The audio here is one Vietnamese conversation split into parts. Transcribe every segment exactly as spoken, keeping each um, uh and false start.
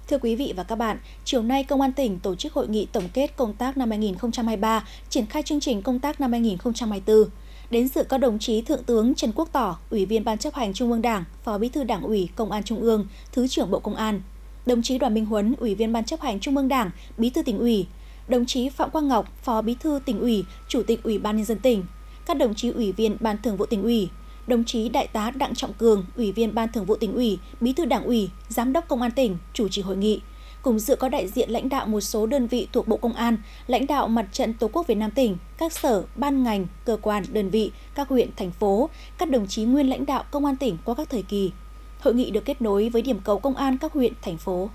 Thưa quý vị và các bạn, chiều nay Công an tỉnh tổ chức hội nghị tổng kết công tác năm hai nghìn không trăm hai mươi ba, triển khai chương trình công tác năm hai nghìn không trăm hai mươi tư. Đến dự có đồng chí Thượng tướng Trần Quốc Tỏ, Ủy viên Ban chấp hành Trung ương Đảng, Phó Bí thư Đảng ủy Công an Trung ương, Thứ trưởng Bộ Công an, đồng chí Đoàn Minh Huấn, Ủy viên Ban chấp hành Trung ương Đảng, Bí thư Tỉnh ủy, đồng chí Phạm Quang Ngọc, Phó Bí thư Tỉnh ủy, Chủ tịch Ủy ban nhân dân tỉnh, các đồng chí Ủy viên Ban Thường vụ Tỉnh ủy, đồng chí Đại tá Đặng Trọng Cường, Ủy viên Ban Thường vụ Tỉnh ủy, Bí thư Đảng ủy, Giám đốc Công an tỉnh chủ trì hội nghị. Cùng dự có đại diện lãnh đạo một số đơn vị thuộc Bộ Công an, lãnh đạo Mặt trận Tổ quốc Việt Nam tỉnh, các sở, ban ngành, cơ quan, đơn vị, các huyện, thành phố, các đồng chí nguyên lãnh đạo Công an tỉnh qua các thời kỳ. Hội nghị được kết nối với điểm cầu công an các huyện, thành phố.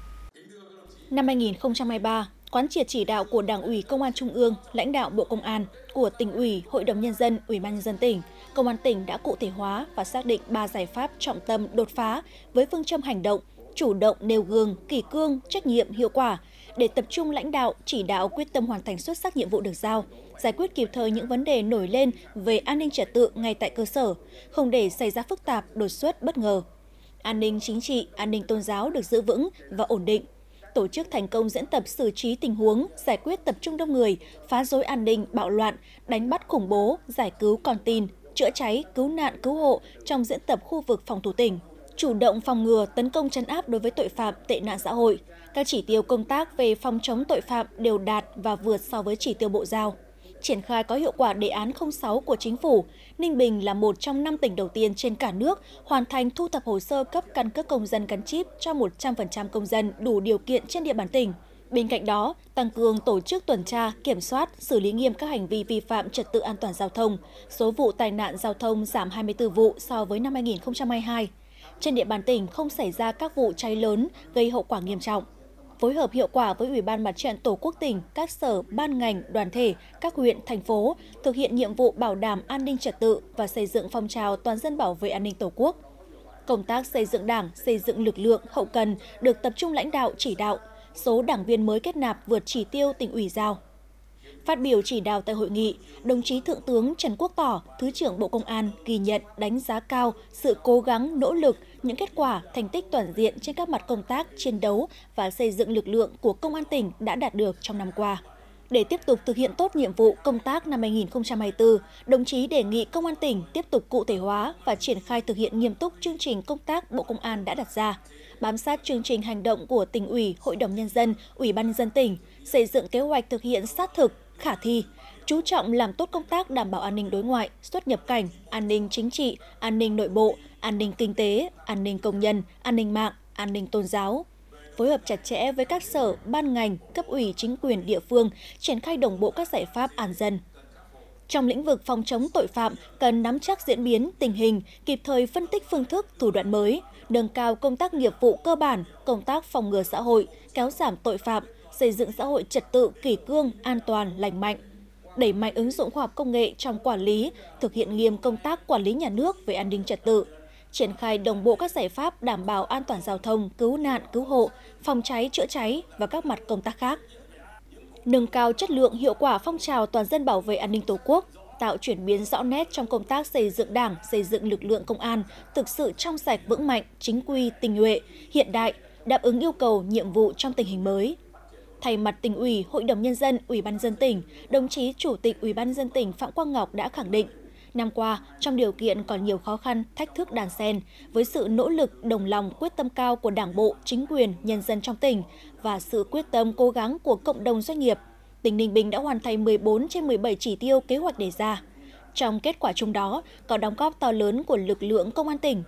Năm hai nghìn không trăm hai mươi ba, quán triệt chỉ đạo của Đảng ủy Công an Trung ương, lãnh đạo Bộ Công an, của Tỉnh ủy, Hội đồng Nhân dân, Ủy ban nhân dân tỉnh, Công an tỉnh đã cụ thể hóa và xác định ba giải pháp trọng tâm đột phá với phương châm hành động, chủ động nêu gương, kỷ cương, trách nhiệm, hiệu quả để tập trung lãnh đạo, chỉ đạo quyết tâm hoàn thành xuất sắc nhiệm vụ được giao, giải quyết kịp thời những vấn đề nổi lên về an ninh trật tự ngay tại cơ sở, không để xảy ra phức tạp, đột xuất, bất ngờ. An ninh chính trị, an ninh tôn giáo được giữ vững và ổn định. Tổ chức thành công diễn tập xử trí tình huống, giải quyết tập trung đông người, phá rối an ninh, bạo loạn, đánh bắt khủng bố, giải cứu con tin, chữa cháy, cứu nạn, cứu hộ trong diễn tập khu vực phòng thủ tỉnh. Chủ động phòng ngừa, tấn công trấn áp đối với tội phạm, tệ nạn xã hội. Các chỉ tiêu công tác về phòng chống tội phạm đều đạt và vượt so với chỉ tiêu bộ giao. Triển khai có hiệu quả đề án không sáu của Chính phủ, Ninh Bình là một trong năm tỉnh đầu tiên trên cả nước hoàn thành thu thập hồ sơ cấp căn cước công dân gắn chip cho một trăm phần trăm công dân đủ điều kiện trên địa bàn tỉnh. Bên cạnh đó, tăng cường tổ chức tuần tra, kiểm soát, xử lý nghiêm các hành vi vi phạm trật tự an toàn giao thông. Số vụ tai nạn giao thông giảm hai mươi tư vụ so với năm hai nghìn không trăm hai mươi hai. Trên địa bàn tỉnh không xảy ra các vụ cháy lớn gây hậu quả nghiêm trọng. Phối hợp hiệu quả với Ủy ban Mặt trận Tổ quốc tỉnh, các sở, ban ngành, đoàn thể, các huyện, thành phố thực hiện nhiệm vụ bảo đảm an ninh trật tự và xây dựng phong trào toàn dân bảo vệ an ninh Tổ quốc. Công tác xây dựng Đảng, xây dựng lực lượng hậu cần được tập trung lãnh đạo chỉ đạo, số đảng viên mới kết nạp vượt chỉ tiêu Tỉnh ủy giao. Phát biểu chỉ đạo tại hội nghị, đồng chí Thượng tướng Trần Quốc Tỏ, Thứ trưởng Bộ Công an ghi nhận, đánh giá cao sự cố gắng, nỗ lực, những kết quả, thành tích toàn diện trên các mặt công tác, chiến đấu và xây dựng lực lượng của Công an tỉnh đã đạt được trong năm qua. Để tiếp tục thực hiện tốt nhiệm vụ công tác năm hai nghìn không trăm hai mươi tư, đồng chí đề nghị Công an tỉnh tiếp tục cụ thể hóa và triển khai thực hiện nghiêm túc chương trình công tác Bộ Công an đã đặt ra, bám sát chương trình hành động của Tỉnh ủy, Hội đồng Nhân dân, Ủy ban nhân dân tỉnh, xây dựng kế hoạch thực hiện sát thực, khả thi, chú trọng làm tốt công tác đảm bảo an ninh đối ngoại, xuất nhập cảnh, an ninh chính trị, an ninh nội bộ, an ninh kinh tế, an ninh công nhân, an ninh mạng, an ninh tôn giáo. Phối hợp chặt chẽ với các sở, ban ngành, cấp ủy chính quyền địa phương, triển khai đồng bộ các giải pháp an dân. Trong lĩnh vực phòng chống tội phạm, cần nắm chắc diễn biến, tình hình, kịp thời phân tích phương thức, thủ đoạn mới, nâng cao công tác nghiệp vụ cơ bản, công tác phòng ngừa xã hội, kéo giảm tội phạm, xây dựng xã hội trật tự, kỷ cương, an toàn, lành mạnh. Đẩy mạnh ứng dụng khoa học công nghệ trong quản lý, thực hiện nghiêm công tác quản lý nhà nước về an ninh trật tự. Triển khai đồng bộ các giải pháp đảm bảo an toàn giao thông, cứu nạn, cứu hộ, phòng cháy, chữa cháy và các mặt công tác khác. Nâng cao chất lượng hiệu quả phong trào toàn dân bảo vệ an ninh Tổ quốc, tạo chuyển biến rõ nét trong công tác xây dựng Đảng, xây dựng lực lượng công an, thực sự trong sạch vững mạnh, chính quy, tinh nhuệ, hiện đại, đáp ứng yêu cầu, nhiệm vụ trong tình hình mới. Thay mặt Tỉnh ủy, Hội đồng Nhân dân, Ủy ban nhân dân tỉnh, đồng chí Chủ tịch Ủy ban nhân dân tỉnh Phạm Quang Ngọc đã khẳng định, năm qua, trong điều kiện còn nhiều khó khăn, thách thức đan xen, với sự nỗ lực, đồng lòng, quyết tâm cao của Đảng bộ, chính quyền, nhân dân trong tỉnh và sự quyết tâm cố gắng của cộng đồng doanh nghiệp, tỉnh Ninh Bình đã hoàn thành mười bốn trên mười bảy chỉ tiêu kế hoạch đề ra. Trong kết quả chung đó, có đóng góp to lớn của lực lượng Công an tỉnh.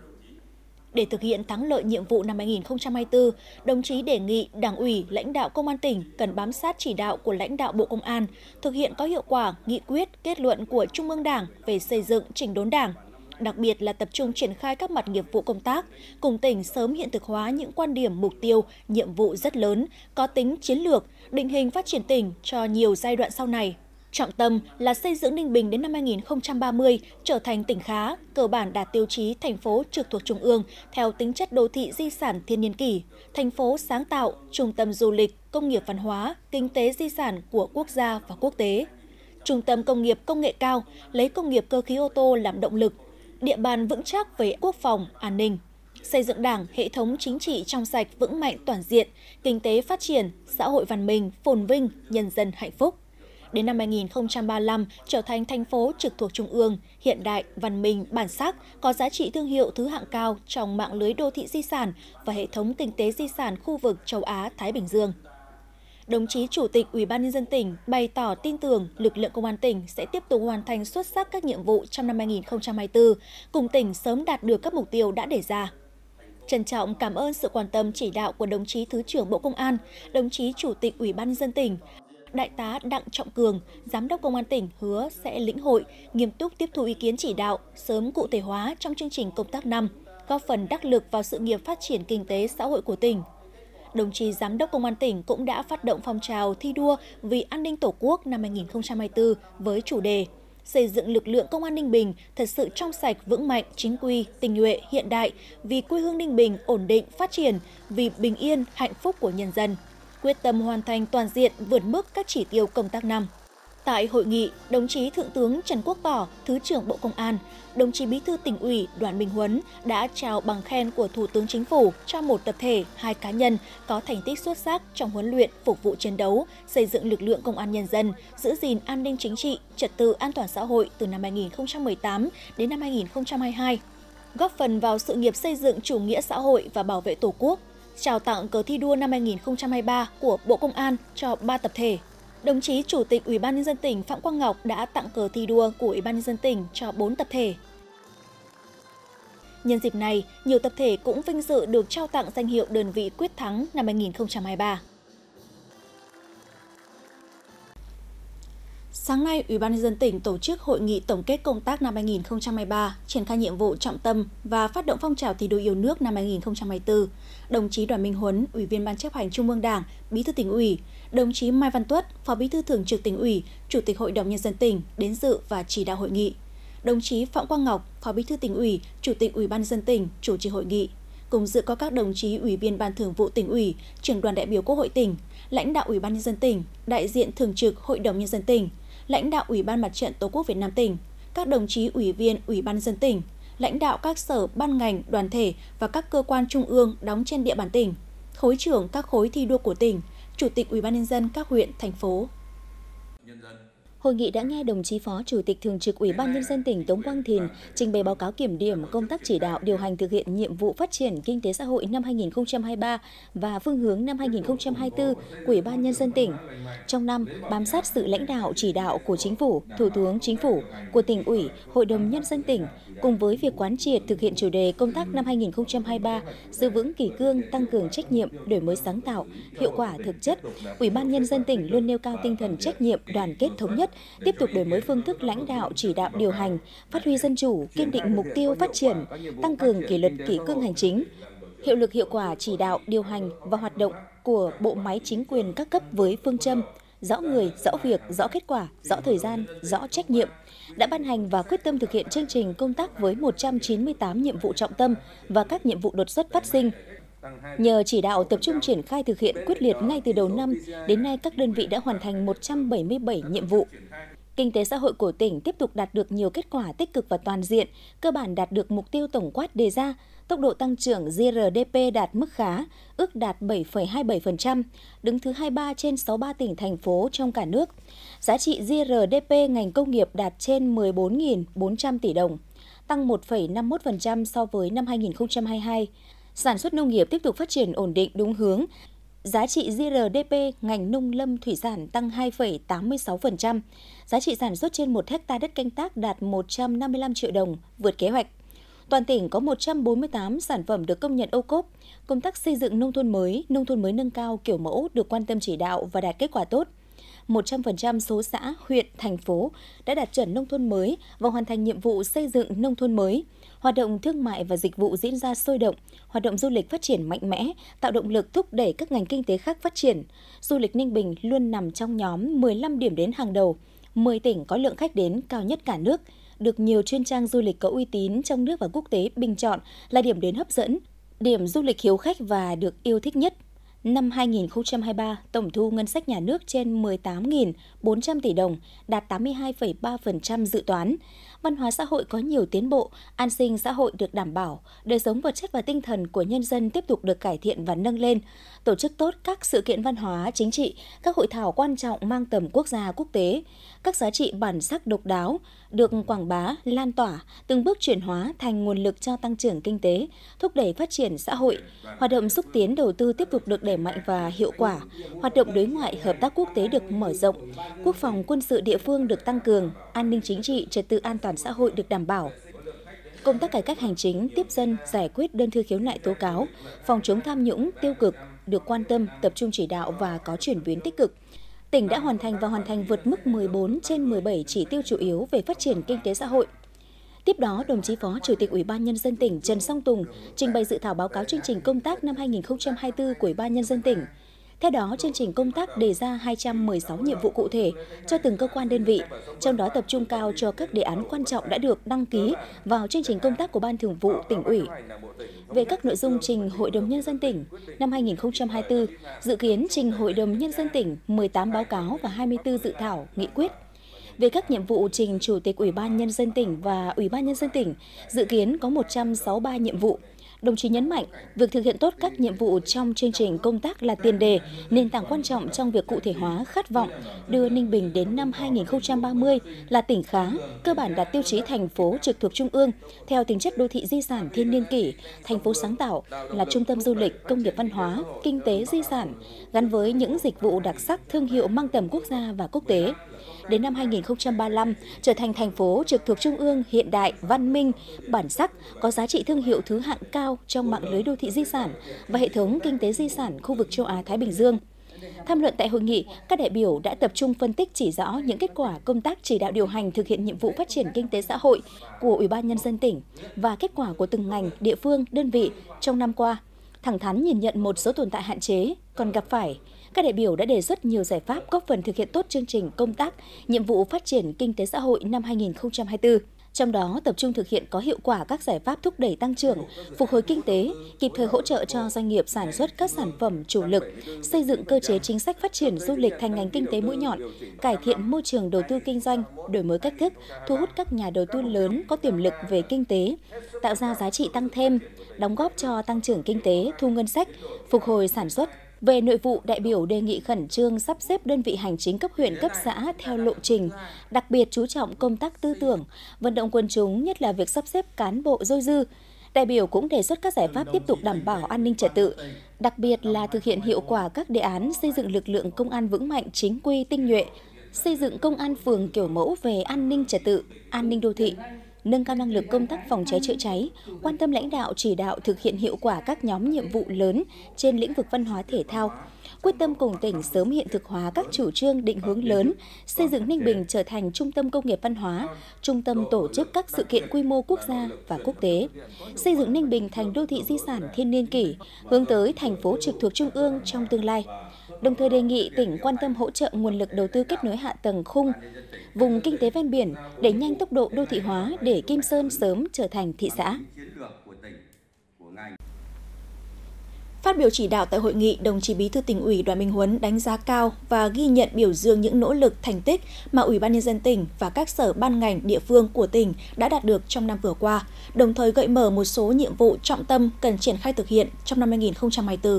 Để thực hiện thắng lợi nhiệm vụ năm hai nghìn không trăm hai mươi tư, đồng chí đề nghị Đảng ủy, lãnh đạo Công an tỉnh cần bám sát chỉ đạo của lãnh đạo Bộ Công an, thực hiện có hiệu quả nghị quyết, kết luận của Trung ương Đảng về xây dựng chỉnh đốn Đảng, đặc biệt là tập trung triển khai các mặt nghiệp vụ công tác, cùng tỉnh sớm hiện thực hóa những quan điểm, mục tiêu, nhiệm vụ rất lớn, có tính chiến lược, định hình phát triển tỉnh cho nhiều giai đoạn sau này. Trọng tâm là xây dựng Ninh Bình đến năm hai nghìn không trăm ba mươi trở thành tỉnh khá, cơ bản đạt tiêu chí thành phố trực thuộc Trung ương theo tính chất đô thị di sản thiên niên kỷ, thành phố sáng tạo, trung tâm du lịch, công nghiệp văn hóa, kinh tế di sản của quốc gia và quốc tế. Trung tâm công nghiệp công nghệ cao, lấy công nghiệp cơ khí ô tô làm động lực, địa bàn vững chắc về quốc phòng, an ninh. xây dựng Đảng, hệ thống chính trị trong sạch vững mạnh toàn diện, kinh tế phát triển, xã hội văn minh, phồn vinh, nhân dân hạnh phúc. Đến năm hai nghìn không trăm ba mươi lăm, trở thành thành phố trực thuộc Trung ương, hiện đại, văn minh, bản sắc, có giá trị thương hiệu thứ hạng cao trong mạng lưới đô thị di sản và hệ thống kinh tế di sản khu vực châu Á-Thái Bình Dương. Đồng chí Chủ tịch Ủy ban Nhân dân tỉnh bày tỏ tin tưởng lực lượng công an tỉnh sẽ tiếp tục hoàn thành xuất sắc các nhiệm vụ trong năm hai nghìn không trăm hai mươi tư, cùng tỉnh sớm đạt được các mục tiêu đã đề ra. Trân trọng cảm ơn sự quan tâm chỉ đạo của đồng chí Thứ trưởng Bộ Công an, đồng chí Chủ tịch Ủy ban Nhân dân tỉnh, Đại tá Đặng Trọng Cường, Giám đốc Công an tỉnh hứa sẽ lĩnh hội, nghiêm túc tiếp thu ý kiến chỉ đạo, sớm cụ thể hóa trong chương trình công tác năm, góp phần đắc lực vào sự nghiệp phát triển kinh tế xã hội của tỉnh. Đồng chí Giám đốc Công an tỉnh cũng đã phát động phong trào thi đua vì an ninh Tổ quốc năm hai nghìn không trăm hai mươi tư với chủ đề xây dựng lực lượng Công an Ninh Bình thật sự trong sạch, vững mạnh, chính quy, tinh nhuệ, hiện đại, vì quê hương Ninh Bình ổn định, phát triển, vì bình yên, hạnh phúc của nhân dân. Quyết tâm hoàn thành toàn diện vượt mức các chỉ tiêu công tác năm. Tại hội nghị, đồng chí Thượng tướng Trần Quốc Tỏ, Thứ trưởng Bộ Công an, đồng chí Bí thư Tỉnh ủy Đoàn Minh Huấn đã trao bằng khen của Thủ tướng Chính phủ cho một tập thể, hai cá nhân có thành tích xuất sắc trong huấn luyện, phục vụ chiến đấu, xây dựng lực lượng công an nhân dân, giữ gìn an ninh chính trị, trật tự an toàn xã hội từ năm hai nghìn không trăm mười tám đến năm hai nghìn không trăm hai mươi hai, góp phần vào sự nghiệp xây dựng chủ nghĩa xã hội và bảo vệ Tổ quốc. Trao tặng cờ thi đua năm hai nghìn không trăm hai mươi ba của Bộ Công an cho ba tập thể. Đồng chí Chủ tịch Ủy ban Nhân dân tỉnh Phạm Quang Ngọc đã tặng cờ thi đua của Ủy ban Nhân dân tỉnh cho bốn tập thể. Nhân dịp này, nhiều tập thể cũng vinh dự được trao tặng danh hiệu đơn vị quyết thắng năm hai nghìn không trăm hai mươi ba. Sáng nay, Ủy ban Nhân dân tỉnh tổ chức hội nghị tổng kết công tác năm hai nghìn không trăm hai mươi ba, triển khai nhiệm vụ trọng tâm và phát động phong trào thi đua yêu nước năm hai nghìn không trăm hai mươi tư. Đồng chí Đoàn Minh Huấn, Ủy viên Ban chấp hành Trung ương Đảng, Bí thư Tỉnh ủy, đồng chí Mai Văn Tuất, Phó Bí thư Thường trực Tỉnh ủy, Chủ tịch Hội đồng Nhân dân tỉnh đến dự và chỉ đạo hội nghị. Đồng chí Phạm Quang Ngọc, Phó Bí thư Tỉnh ủy, Chủ tịch Ủy ban Nhân dân tỉnh chủ trì hội nghị. Cùng dự có các đồng chí Ủy viên Ban Thường vụ Tỉnh ủy, Trưởng đoàn đại biểu Quốc hội tỉnh, lãnh đạo Ủy ban Nhân dân tỉnh, đại diện thường trực Hội đồng Nhân dân tỉnh, lãnh đạo Ủy ban Mặt trận Tổ quốc Việt Nam tỉnh, các đồng chí ủy viên Ủy ban Nhân dân tỉnh, lãnh đạo các sở ban ngành, đoàn thể và các cơ quan trung ương đóng trên địa bàn tỉnh, khối trưởng các khối thi đua của tỉnh, Chủ tịch Ủy ban Nhân dân các huyện, thành phố. Hội nghị đã nghe đồng chí Phó Chủ tịch Thường trực Ủy ban Nhân dân tỉnh Tống Quang Thìn trình bày báo cáo kiểm điểm công tác chỉ đạo điều hành thực hiện nhiệm vụ phát triển kinh tế xã hội năm hai nghìn không trăm hai mươi ba và phương hướng năm hai nghìn không trăm hai mươi tư của Ủy ban Nhân dân tỉnh. Trong năm, bám sát sự lãnh đạo chỉ đạo của Chính phủ, Thủ tướng Chính phủ, của Tỉnh ủy, Hội đồng Nhân dân tỉnh, cùng với việc quán triệt thực hiện chủ đề công tác năm hai nghìn không trăm hai mươi ba, giữ vững kỷ cương, tăng cường trách nhiệm, đổi mới sáng tạo, hiệu quả thực chất, Ủy ban Nhân dân tỉnh luôn nêu cao tinh thần trách nhiệm, đoàn kết thống nhất, tiếp tục đổi mới phương thức lãnh đạo chỉ đạo điều hành, phát huy dân chủ, kiên định mục tiêu phát triển, tăng cường kỷ luật kỷ cương hành chính, hiệu lực hiệu quả chỉ đạo điều hành và hoạt động của bộ máy chính quyền các cấp với phương châm rõ người, rõ việc, rõ kết quả, rõ thời gian, rõ trách nhiệm, đã ban hành và quyết tâm thực hiện chương trình công tác với một trăm chín mươi tám nhiệm vụ trọng tâm và các nhiệm vụ đột xuất phát sinh. Nhờ chỉ đạo tập trung triển khai thực hiện quyết liệt ngay từ đầu năm, đến nay các đơn vị đã hoàn thành một trăm bảy mươi bảy nhiệm vụ. Kinh tế xã hội của tỉnh tiếp tục đạt được nhiều kết quả tích cực và toàn diện, cơ bản đạt được mục tiêu tổng quát đề ra. Tốc độ tăng trưởng giê rờ đê pê đạt mức khá, ước đạt bảy phẩy hai mươi bảy phần trăm, đứng thứ hai mươi ba trên sáu mươi ba tỉnh, thành phố trong cả nước. Giá trị giê rờ đê pê ngành công nghiệp đạt trên mười bốn nghìn bốn trăm tỷ đồng, tăng một phẩy năm mươi mốt phần trăm so với năm hai nghìn không trăm hai mươi hai. Sản xuất nông nghiệp tiếp tục phát triển ổn định đúng hướng. Giá trị giê rờ đê pê ngành nông lâm thủy sản tăng hai phẩy tám mươi sáu phần trăm. Giá trị sản xuất trên một hectare đất canh tác đạt một trăm năm mươi lăm triệu đồng, vượt kế hoạch. Toàn tỉnh có một trăm bốn mươi tám sản phẩm được công nhận ô cốp. Công tác xây dựng nông thôn mới, nông thôn mới nâng cao kiểu mẫu được quan tâm chỉ đạo và đạt kết quả tốt. một trăm phần trăm số xã, huyện, thành phố đã đạt chuẩn nông thôn mới và hoàn thành nhiệm vụ xây dựng nông thôn mới. Hoạt động thương mại và dịch vụ diễn ra sôi động, hoạt động du lịch phát triển mạnh mẽ, tạo động lực thúc đẩy các ngành kinh tế khác phát triển. Du lịch Ninh Bình luôn nằm trong nhóm mười lăm điểm đến hàng đầu, mười tỉnh có lượng khách đến cao nhất cả nước, được nhiều chuyên trang du lịch có uy tín trong nước và quốc tế bình chọn là điểm đến hấp dẫn, điểm du lịch hiếu khách và được yêu thích nhất. Năm hai nghìn không trăm hai mươi ba, tổng thu ngân sách nhà nước trên mười tám nghìn bốn trăm tỷ đồng, đạt tám mươi hai phẩy ba phần trăm dự toán. Văn hóa xã hội có nhiều tiến bộ, an sinh xã hội được đảm bảo, đời sống vật chất và tinh thần của nhân dân tiếp tục được cải thiện và nâng lên. Tổ chức tốt các sự kiện văn hóa, chính trị, các hội thảo quan trọng mang tầm quốc gia, quốc tế. Các giá trị bản sắc độc đáo được quảng bá, lan tỏa, từng bước chuyển hóa thành nguồn lực cho tăng trưởng kinh tế, thúc đẩy phát triển xã hội. Hoạt động xúc tiến đầu tư tiếp tục được đẩy mạnh và hiệu quả. Hoạt động đối ngoại, hợp tác quốc tế được mở rộng. Quốc phòng quân sự địa phương được tăng cường, an ninh chính trị, trật tự an toàn xã hội được đảm bảo. Công tác cải cách hành chính, tiếp dân, giải quyết đơn thư khiếu nại tố cáo, phòng chống tham nhũng, tiêu cực được quan tâm, tập trung chỉ đạo và có chuyển biến tích cực. Tỉnh đã hoàn thành và hoàn thành vượt mức mười bốn trên mười bảy chỉ tiêu chủ yếu về phát triển kinh tế xã hội. Tiếp đó, đồng chí Phó Chủ tịch Ủy ban Nhân dân tỉnh Trần Song Tùng trình bày dự thảo báo cáo chương trình công tác năm hai nghìn không trăm hai mươi tư của Ủy ban Nhân dân tỉnh. Theo đó, chương trình công tác đề ra hai trăm mười sáu nhiệm vụ cụ thể cho từng cơ quan đơn vị, trong đó tập trung cao cho các đề án quan trọng đã được đăng ký vào chương trình công tác của Ban Thường vụ Tỉnh ủy. Về các nội dung trình Hội đồng Nhân dân tỉnh, năm hai nghìn không trăm hai mươi tư, dự kiến trình Hội đồng Nhân dân tỉnh mười tám báo cáo và hai mươi tư dự thảo, nghị quyết. Về các nhiệm vụ trình Chủ tịch Ủy ban Nhân dân tỉnh và Ủy ban Nhân dân tỉnh, dự kiến có một trăm sáu mươi ba nhiệm vụ. Đồng chí nhấn mạnh, việc thực hiện tốt các nhiệm vụ trong chương trình công tác là tiền đề, nền tảng quan trọng trong việc cụ thể hóa khát vọng đưa Ninh Bình đến năm hai nghìn không trăm ba mươi là tỉnh khá, cơ bản đạt tiêu chí thành phố trực thuộc Trung ương, theo tính chất đô thị di sản thiên niên kỷ, thành phố sáng tạo, là trung tâm du lịch, công nghiệp văn hóa, kinh tế di sản, gắn với những dịch vụ đặc sắc, thương hiệu mang tầm quốc gia và quốc tế. Đến năm hai nghìn không trăm ba mươi lăm, trở thành thành phố trực thuộc Trung ương hiện đại, văn minh, bản sắc, có giá trị thương hiệu thứ hạng cao trong mạng lưới đô thị di sản và hệ thống kinh tế di sản khu vực châu Á-Thái Bình Dương. Tham luận tại hội nghị, các đại biểu đã tập trung phân tích chỉ rõ những kết quả công tác chỉ đạo điều hành thực hiện nhiệm vụ phát triển kinh tế xã hội của Ủy ban Nhân dân tỉnh và kết quả của từng ngành, địa phương, đơn vị trong năm qua. Thẳng thắn nhìn nhận một số tồn tại hạn chế còn gặp phải. Các đại biểu đã đề xuất nhiều giải pháp góp phần thực hiện tốt chương trình công tác, nhiệm vụ phát triển kinh tế xã hội năm hai nghìn không trăm hai mươi tư. Trong đó, tập trung thực hiện có hiệu quả các giải pháp thúc đẩy tăng trưởng, phục hồi kinh tế, kịp thời hỗ trợ cho doanh nghiệp sản xuất các sản phẩm chủ lực, xây dựng cơ chế chính sách phát triển du lịch thành ngành kinh tế mũi nhọn, cải thiện môi trường đầu tư kinh doanh, đổi mới cách thức, thu hút các nhà đầu tư lớn có tiềm lực về kinh tế, tạo ra giá trị tăng thêm, đóng góp cho tăng trưởng kinh tế, thu ngân sách, phục hồi sản xuất. Về nội vụ, đại biểu đề nghị khẩn trương sắp xếp đơn vị hành chính cấp huyện, cấp xã theo lộ trình, đặc biệt chú trọng công tác tư tưởng, vận động quần chúng, nhất là việc sắp xếp cán bộ dôi dư. Đại biểu cũng đề xuất các giải pháp tiếp tục đảm bảo an ninh trật tự, đặc biệt là thực hiện hiệu quả các đề án xây dựng lực lượng công an vững mạnh, chính quy, tinh nhuệ, xây dựng công an phường kiểu mẫu về an ninh trật tự, an ninh đô thị, nâng cao năng lực công tác phòng cháy chữa cháy, quan tâm lãnh đạo chỉ đạo thực hiện hiệu quả các nhóm nhiệm vụ lớn trên lĩnh vực văn hóa thể thao, quyết tâm cùng tỉnh sớm hiện thực hóa các chủ trương định hướng lớn, xây dựng Ninh Bình trở thành trung tâm công nghiệp văn hóa, trung tâm tổ chức các sự kiện quy mô quốc gia và quốc tế, xây dựng Ninh Bình thành đô thị di sản thiên niên kỷ, hướng tới thành phố trực thuộc Trung ương trong tương lai. Đồng thời đề nghị tỉnh quan tâm hỗ trợ nguồn lực đầu tư kết nối hạ tầng khung, vùng kinh tế ven biển, đẩy nhanh tốc độ đô thị hóa để Kim Sơn sớm trở thành thị xã. Phát biểu chỉ đạo tại hội nghị, đồng chí Bí thư Tỉnh ủy Đoàn Minh Huấn đánh giá cao và ghi nhận biểu dương những nỗ lực, thành tích mà Ủy ban Nhân dân tỉnh và các sở ban ngành địa phương của tỉnh đã đạt được trong năm vừa qua, đồng thời gợi mở một số nhiệm vụ trọng tâm cần triển khai thực hiện trong năm hai nghìn không trăm hai mươi tư.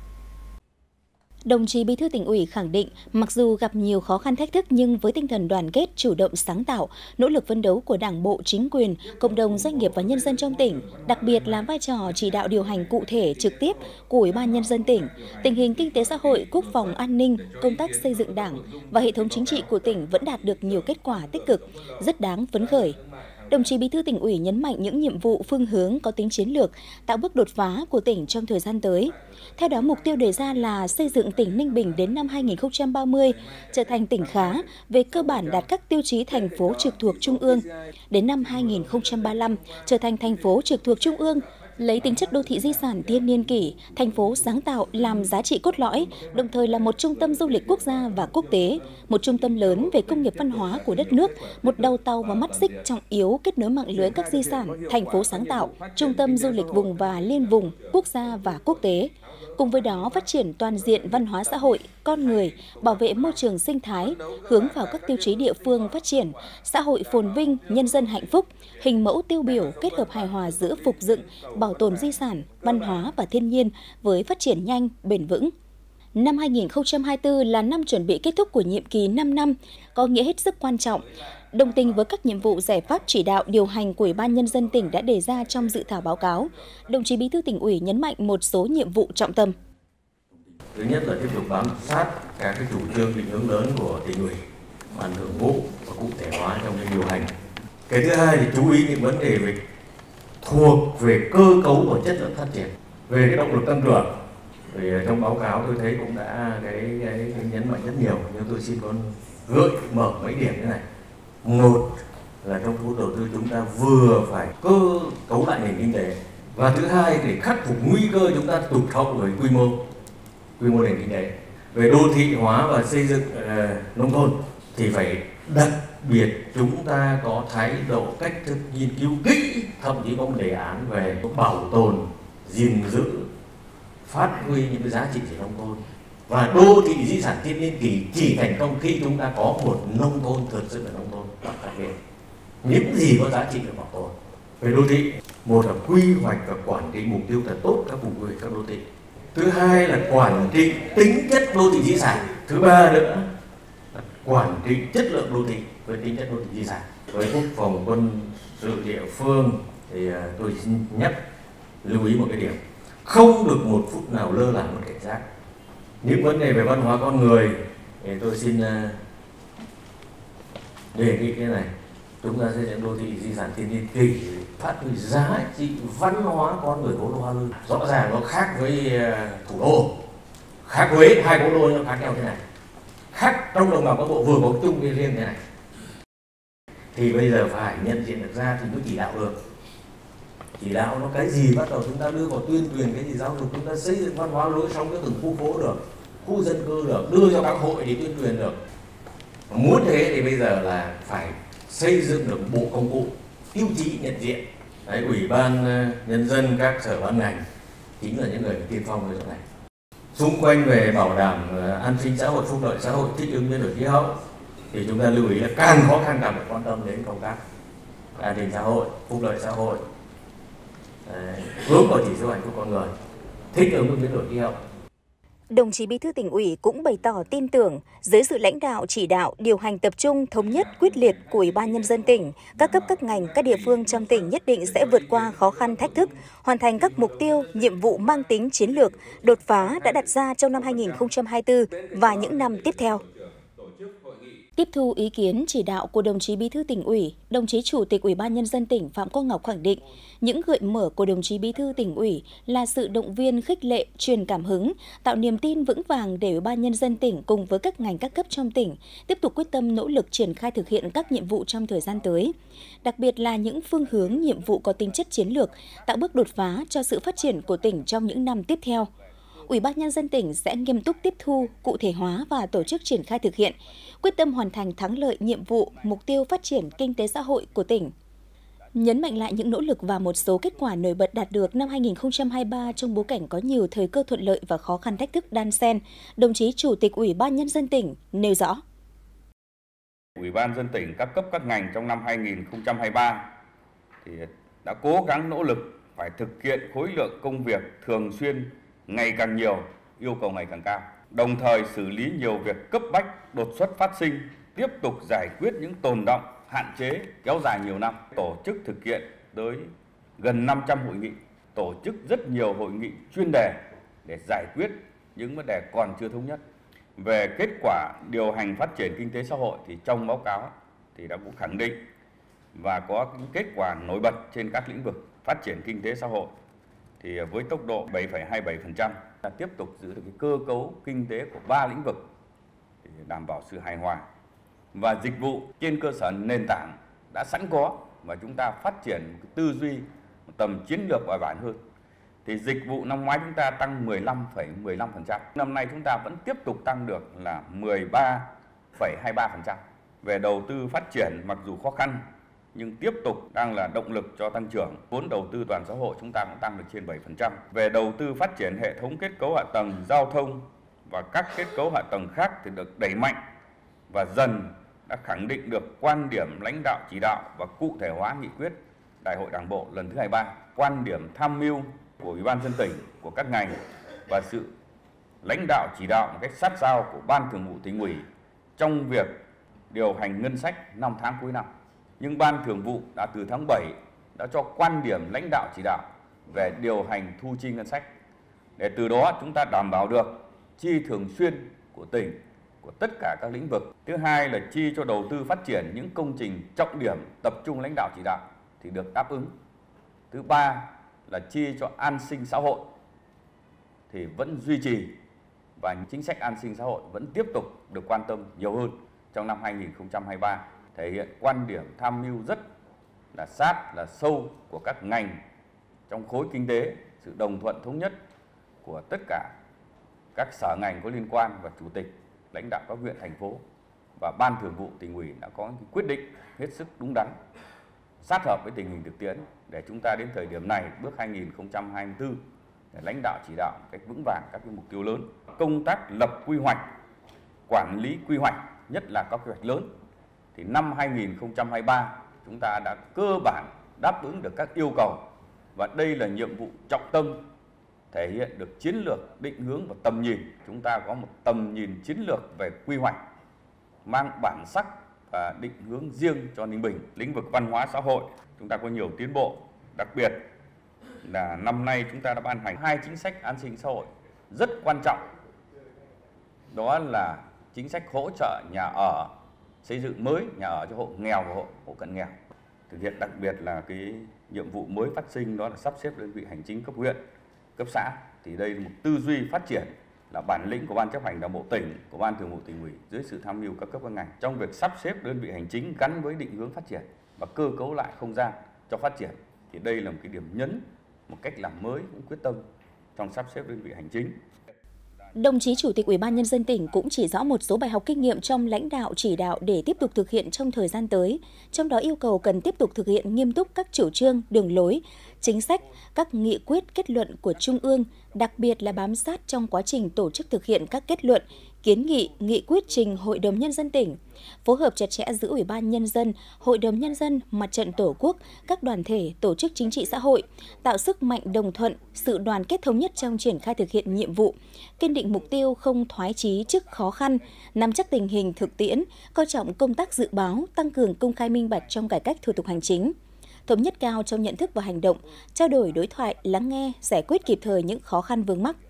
Đồng chí Bí thư Tỉnh ủy khẳng định, mặc dù gặp nhiều khó khăn thách thức nhưng với tinh thần đoàn kết, chủ động sáng tạo, nỗ lực phấn đấu của Đảng bộ, chính quyền, cộng đồng doanh nghiệp và nhân dân trong tỉnh, đặc biệt là vai trò chỉ đạo điều hành cụ thể trực tiếp của Ủy ban Nhân dân tỉnh, tình hình kinh tế xã hội, quốc phòng an ninh, công tác xây dựng Đảng và hệ thống chính trị của tỉnh vẫn đạt được nhiều kết quả tích cực, rất đáng phấn khởi. Đồng chí Bí thư Tỉnh ủy nhấn mạnh những nhiệm vụ phương hướng có tính chiến lược, tạo bước đột phá của tỉnh trong thời gian tới. Theo đó, mục tiêu đề ra là xây dựng tỉnh Ninh Bình đến năm hai nghìn không trăm ba mươi trở thành tỉnh khá, về cơ bản đạt các tiêu chí thành phố trực thuộc Trung ương. Đến năm hai nghìn không trăm ba mươi lăm trở thành thành phố trực thuộc Trung ương, lấy tính chất đô thị di sản thiên niên kỷ, thành phố sáng tạo làm giá trị cốt lõi, đồng thời là một trung tâm du lịch quốc gia và quốc tế, một trung tâm lớn về công nghiệp văn hóa của đất nước, một đầu tàu và mắt xích trọng yếu kết nối mạng lưới các di sản, thành phố sáng tạo, trung tâm du lịch vùng và liên vùng, quốc gia và quốc tế. Cùng với đó, phát triển toàn diện văn hóa xã hội, con người, bảo vệ môi trường sinh thái, hướng vào các tiêu chí địa phương phát triển, xã hội phồn vinh, nhân dân hạnh phúc, hình mẫu tiêu biểu kết hợp hài hòa giữa phục dựng, bảo tồn di sản, văn hóa và thiên nhiên với phát triển nhanh, bền vững. Năm hai nghìn không trăm hai mươi tư là năm chuẩn bị kết thúc của nhiệm kỳ năm năm, có nghĩa hết sức quan trọng. Đồng tình với các nhiệm vụ giải pháp chỉ đạo điều hành của Ủy ban Nhân dân tỉnh đã đề ra trong dự thảo báo cáo, đồng chí Bí thư Tỉnh ủy nhấn mạnh một số nhiệm vụ trọng tâm. Thứ nhất là tiếp tục bám sát các cái chủ trương định hướng lớn của Tỉnh ủy, Ban Thường vụ và cụ thể hóa trong cái điều hành. Cái thứ hai thì chú ý những vấn đề về thuộc về cơ cấu và chất lượng phát triển, về cái động lực tăng trưởng. Thì trong báo cáo tôi thấy cũng đã cái, cái, cái nhấn mạnh rất nhiều, nhưng tôi xin con gợi mở mấy điểm như này. Một là trong thu hút đầu tư chúng ta vừa phải cơ cấu lại nền kinh tế, và thứ hai để khắc phục nguy cơ chúng ta tụt hậu về quy mô quy mô nền kinh tế. Về đô thị hóa và xây dựng uh, nông thôn thì phải đặc biệt chúng ta có thái độ cách thức nghiên cứu kỹ, thậm chí có một đề án về bảo tồn, gìn giữ, phát huy những cái giá trị của nông thôn. Và đô thị di sản thiên niên kỷ chỉ thành công khi chúng ta có một nông thôn thực sự là nông thôn đặc biệt. Những gì có giá trị được bảo tồn. Về đô thị, một là quy hoạch và quản trị mục tiêu thật tốt các vùng quy hoạch các đô thị. Thứ hai là quản trị tính chất đô thị di sản. Thứ ba nữa là quản trị chất lượng đô thị với tính chất đô thị di sản. Với quốc phòng quân sự địa phương thì tôi xin nhắc lưu ý một cái điểm. Không được một phút nào lơ là một cảnh giác. Những vấn đề về văn hóa con người thì tôi xin đề nghị cái này. Chúng ta xây dựng đô thị di sản thiên niên kỷ, phát huy giá trị văn hóa con người cố đô Hoa Lư. Rõ ràng nó khác với thủ đô, khác Huế, hai cố đô nó khác nhau thế này. Khác trong đồng bằng Bắc Bộ vừa có chung cái riêng thế này. Thì bây giờ phải nhận diện được ra thì mới chỉ đạo được. Chỉ đạo nó cái gì bắt đầu chúng ta đưa vào tuyên truyền, cái gì giáo dục, chúng ta xây dựng văn hóa lối sống cho từng khu phố được, khu dân cư được, đưa cho các hội để tuyên truyền được. Muốn thế thì bây giờ là phải xây dựng được bộ công cụ tiêu chí nhận diện. Đấy, Ủy ban Nhân dân, các sở ban ngành chính là những người tiên phong về chỗ này. Xung quanh về bảo đảm an sinh xã hội, phúc lợi xã hội, thích ứng biến đổi khí hậu thì chúng ta lưu ý là càng khó khăn càng phải quan tâm đến công tác an sinh xã hội, phúc lợi xã hội, hướng vào chỉ số hạnh phúc con người, thích ứng với biến đổi khí hậu. Đồng chí Bí thư Tỉnh ủy cũng bày tỏ tin tưởng dưới sự lãnh đạo chỉ đạo, điều hành tập trung, thống nhất, quyết liệt của Ủy ban Nhân dân tỉnh, các cấp các ngành, các địa phương trong tỉnh nhất định sẽ vượt qua khó khăn thách thức, hoàn thành các mục tiêu, nhiệm vụ mang tính chiến lược, đột phá đã đặt ra trong năm hai nghìn không trăm hai mươi tư và những năm tiếp theo. Tiếp thu ý kiến chỉ đạo của đồng chí Bí thư Tỉnh ủy, đồng chí Chủ tịch Ủy ban Nhân dân tỉnh Phạm Quang Ngọc khẳng định, những gợi mở của đồng chí Bí thư Tỉnh ủy là sự động viên khích lệ, truyền cảm hứng, tạo niềm tin vững vàng để Ủy ban Nhân dân tỉnh cùng với các ngành các cấp trong tỉnh tiếp tục quyết tâm nỗ lực triển khai thực hiện các nhiệm vụ trong thời gian tới. Đặc biệt là những phương hướng nhiệm vụ có tính chất chiến lược, tạo bước đột phá cho sự phát triển của tỉnh trong những năm tiếp theo. Ủy ban Nhân dân tỉnh sẽ nghiêm túc tiếp thu, cụ thể hóa và tổ chức triển khai thực hiện, quyết tâm hoàn thành thắng lợi nhiệm vụ, mục tiêu phát triển kinh tế xã hội của tỉnh. Nhấn mạnh lại những nỗ lực và một số kết quả nổi bật đạt được năm hai nghìn không trăm hai mươi ba trong bối cảnh có nhiều thời cơ thuận lợi và khó khăn thách thức đan xen, đồng chí Chủ tịch Ủy ban Nhân dân tỉnh nêu rõ. Ủy ban Nhân dân tỉnh các cấp các ngành trong năm hai nghìn không trăm hai mươi ba thì đã cố gắng nỗ lực phải thực hiện khối lượng công việc thường xuyên ngày càng nhiều, yêu cầu ngày càng cao. Đồng thời xử lý nhiều việc cấp bách, đột xuất phát sinh, tiếp tục giải quyết những tồn đọng, hạn chế kéo dài nhiều năm, tổ chức thực hiện tới gần năm trăm hội nghị, tổ chức rất nhiều hội nghị chuyên đề để giải quyết những vấn đề còn chưa thống nhất. Về kết quả điều hành phát triển kinh tế xã hội thì trong báo cáo thì đã cũng khẳng định và có những kết quả nổi bật trên các lĩnh vực phát triển kinh tế xã hội. Thì với tốc độ bảy phẩy hai mươi bảy phần trăm ta tiếp tục giữ được cái cơ cấu kinh tế của ba lĩnh vực để đảm bảo sự hài hòa, và dịch vụ trên cơ sở nền tảng đã sẵn có và chúng ta phát triển một tư duy một tầm chiến lược bài bản hơn. Thì dịch vụ năm ngoái chúng ta tăng mười lăm phẩy mười lăm phần trăm, năm nay chúng ta vẫn tiếp tục tăng được là mười ba phẩy hai mươi ba phần trăm. Về đầu tư phát triển mặc dù khó khăn nhưng tiếp tục đang là động lực cho tăng trưởng. Vốn đầu tư toàn xã hội chúng ta cũng tăng được trên bảy phần trăm. Về đầu tư phát triển hệ thống kết cấu hạ tầng giao thông và các kết cấu hạ tầng khác thì được đẩy mạnh và dần đã khẳng định được quan điểm lãnh đạo chỉ đạo và cụ thể hóa nghị quyết Đại hội Đảng bộ lần thứ hai mươi ba, quan điểm tham mưu của Ủy ban nhân dân tỉnh, của các ngành và sự lãnh đạo chỉ đạo một cách sát sao của Ban Thường vụ Tỉnh ủy trong việc điều hành ngân sách năm tháng cuối năm. Nhưng Ban Thường vụ đã từ tháng bảy đã cho quan điểm lãnh đạo chỉ đạo về điều hành thu chi ngân sách, để từ đó chúng ta đảm bảo được chi thường xuyên của tỉnh, của tất cả các lĩnh vực. Thứ hai là chi cho đầu tư phát triển những công trình trọng điểm tập trung lãnh đạo chỉ đạo thì được đáp ứng. Thứ ba là chi cho an sinh xã hội thì vẫn duy trì, và chính sách an sinh xã hội vẫn tiếp tục được quan tâm nhiều hơn trong năm hai nghìn không trăm hai mươi ba, thể hiện quan điểm tham mưu rất là sát, là sâu của các ngành trong khối kinh tế, sự đồng thuận thống nhất của tất cả các sở ngành có liên quan và chủ tịch, lãnh đạo các huyện, thành phố và Ban Thường vụ Tỉnh ủy đã có những quyết định hết sức đúng đắn, sát hợp với tình hình thực tiễn để chúng ta đến thời điểm này, bước hai nghìn không trăm hai mươi tư, để lãnh đạo chỉ đạo một cách vững vàng các cái mục tiêu lớn. Công tác lập quy hoạch, quản lý quy hoạch, nhất là các quy hoạch lớn, thì năm hai nghìn không trăm hai mươi ba chúng ta đã cơ bản đáp ứng được các yêu cầu, và đây là nhiệm vụ trọng tâm thể hiện được chiến lược, định hướng và tầm nhìn. Chúng ta có một tầm nhìn chiến lược về quy hoạch mang bản sắc và định hướng riêng cho Ninh Bình. Lĩnh vực văn hóa xã hội chúng ta có nhiều tiến bộ, đặc biệt là năm nay chúng ta đã ban hành hai chính sách an sinh xã hội rất quan trọng. Đó là chính sách hỗ trợ nhà ở, xây dựng mới nhà ở cho hộ nghèo và hộ, hộ cận nghèo. Thực hiện đặc biệt là cái nhiệm vụ mới phát sinh, đó là sắp xếp đơn vị hành chính cấp huyện, cấp xã. Thì đây là một tư duy phát triển, là bản lĩnh của Ban chấp hành Đảng bộ tỉnh, của Ban Thường vụ Tỉnh ủy dưới sự tham mưu các cấp các ngành trong việc sắp xếp đơn vị hành chính gắn với định hướng phát triển và cơ cấu lại không gian cho phát triển. Thì đây là một cái điểm nhấn, một cách làm mới, cũng quyết tâm trong sắp xếp đơn vị hành chính. Đồng chí Chủ tịch Ủy ban Nhân dân tỉnh cũng chỉ rõ một số bài học kinh nghiệm trong lãnh đạo chỉ đạo để tiếp tục thực hiện trong thời gian tới, trong đó yêu cầu cần tiếp tục thực hiện nghiêm túc các chủ trương, đường lối, chính sách, các nghị quyết, kết luận của Trung ương, đặc biệt là bám sát trong quá trình tổ chức thực hiện các kết luận, kiến nghị, nghị quyết trình Hội đồng Nhân dân tỉnh, phối hợp chặt chẽ giữa Ủy ban Nhân dân, Hội đồng Nhân dân, Mặt trận Tổ quốc, các đoàn thể, tổ chức chính trị xã hội, tạo sức mạnh đồng thuận, sự đoàn kết thống nhất trong triển khai thực hiện nhiệm vụ, kiên định mục tiêu không thoái chí trước khó khăn, nắm chắc tình hình thực tiễn, coi trọng công tác dự báo, tăng cường công khai minh bạch trong cải cách thủ tục hành chính. Thống nhất cao trong nhận thức và hành động, trao đổi đối thoại, lắng nghe, giải quyết kịp thời những khó khăn vướng mắc.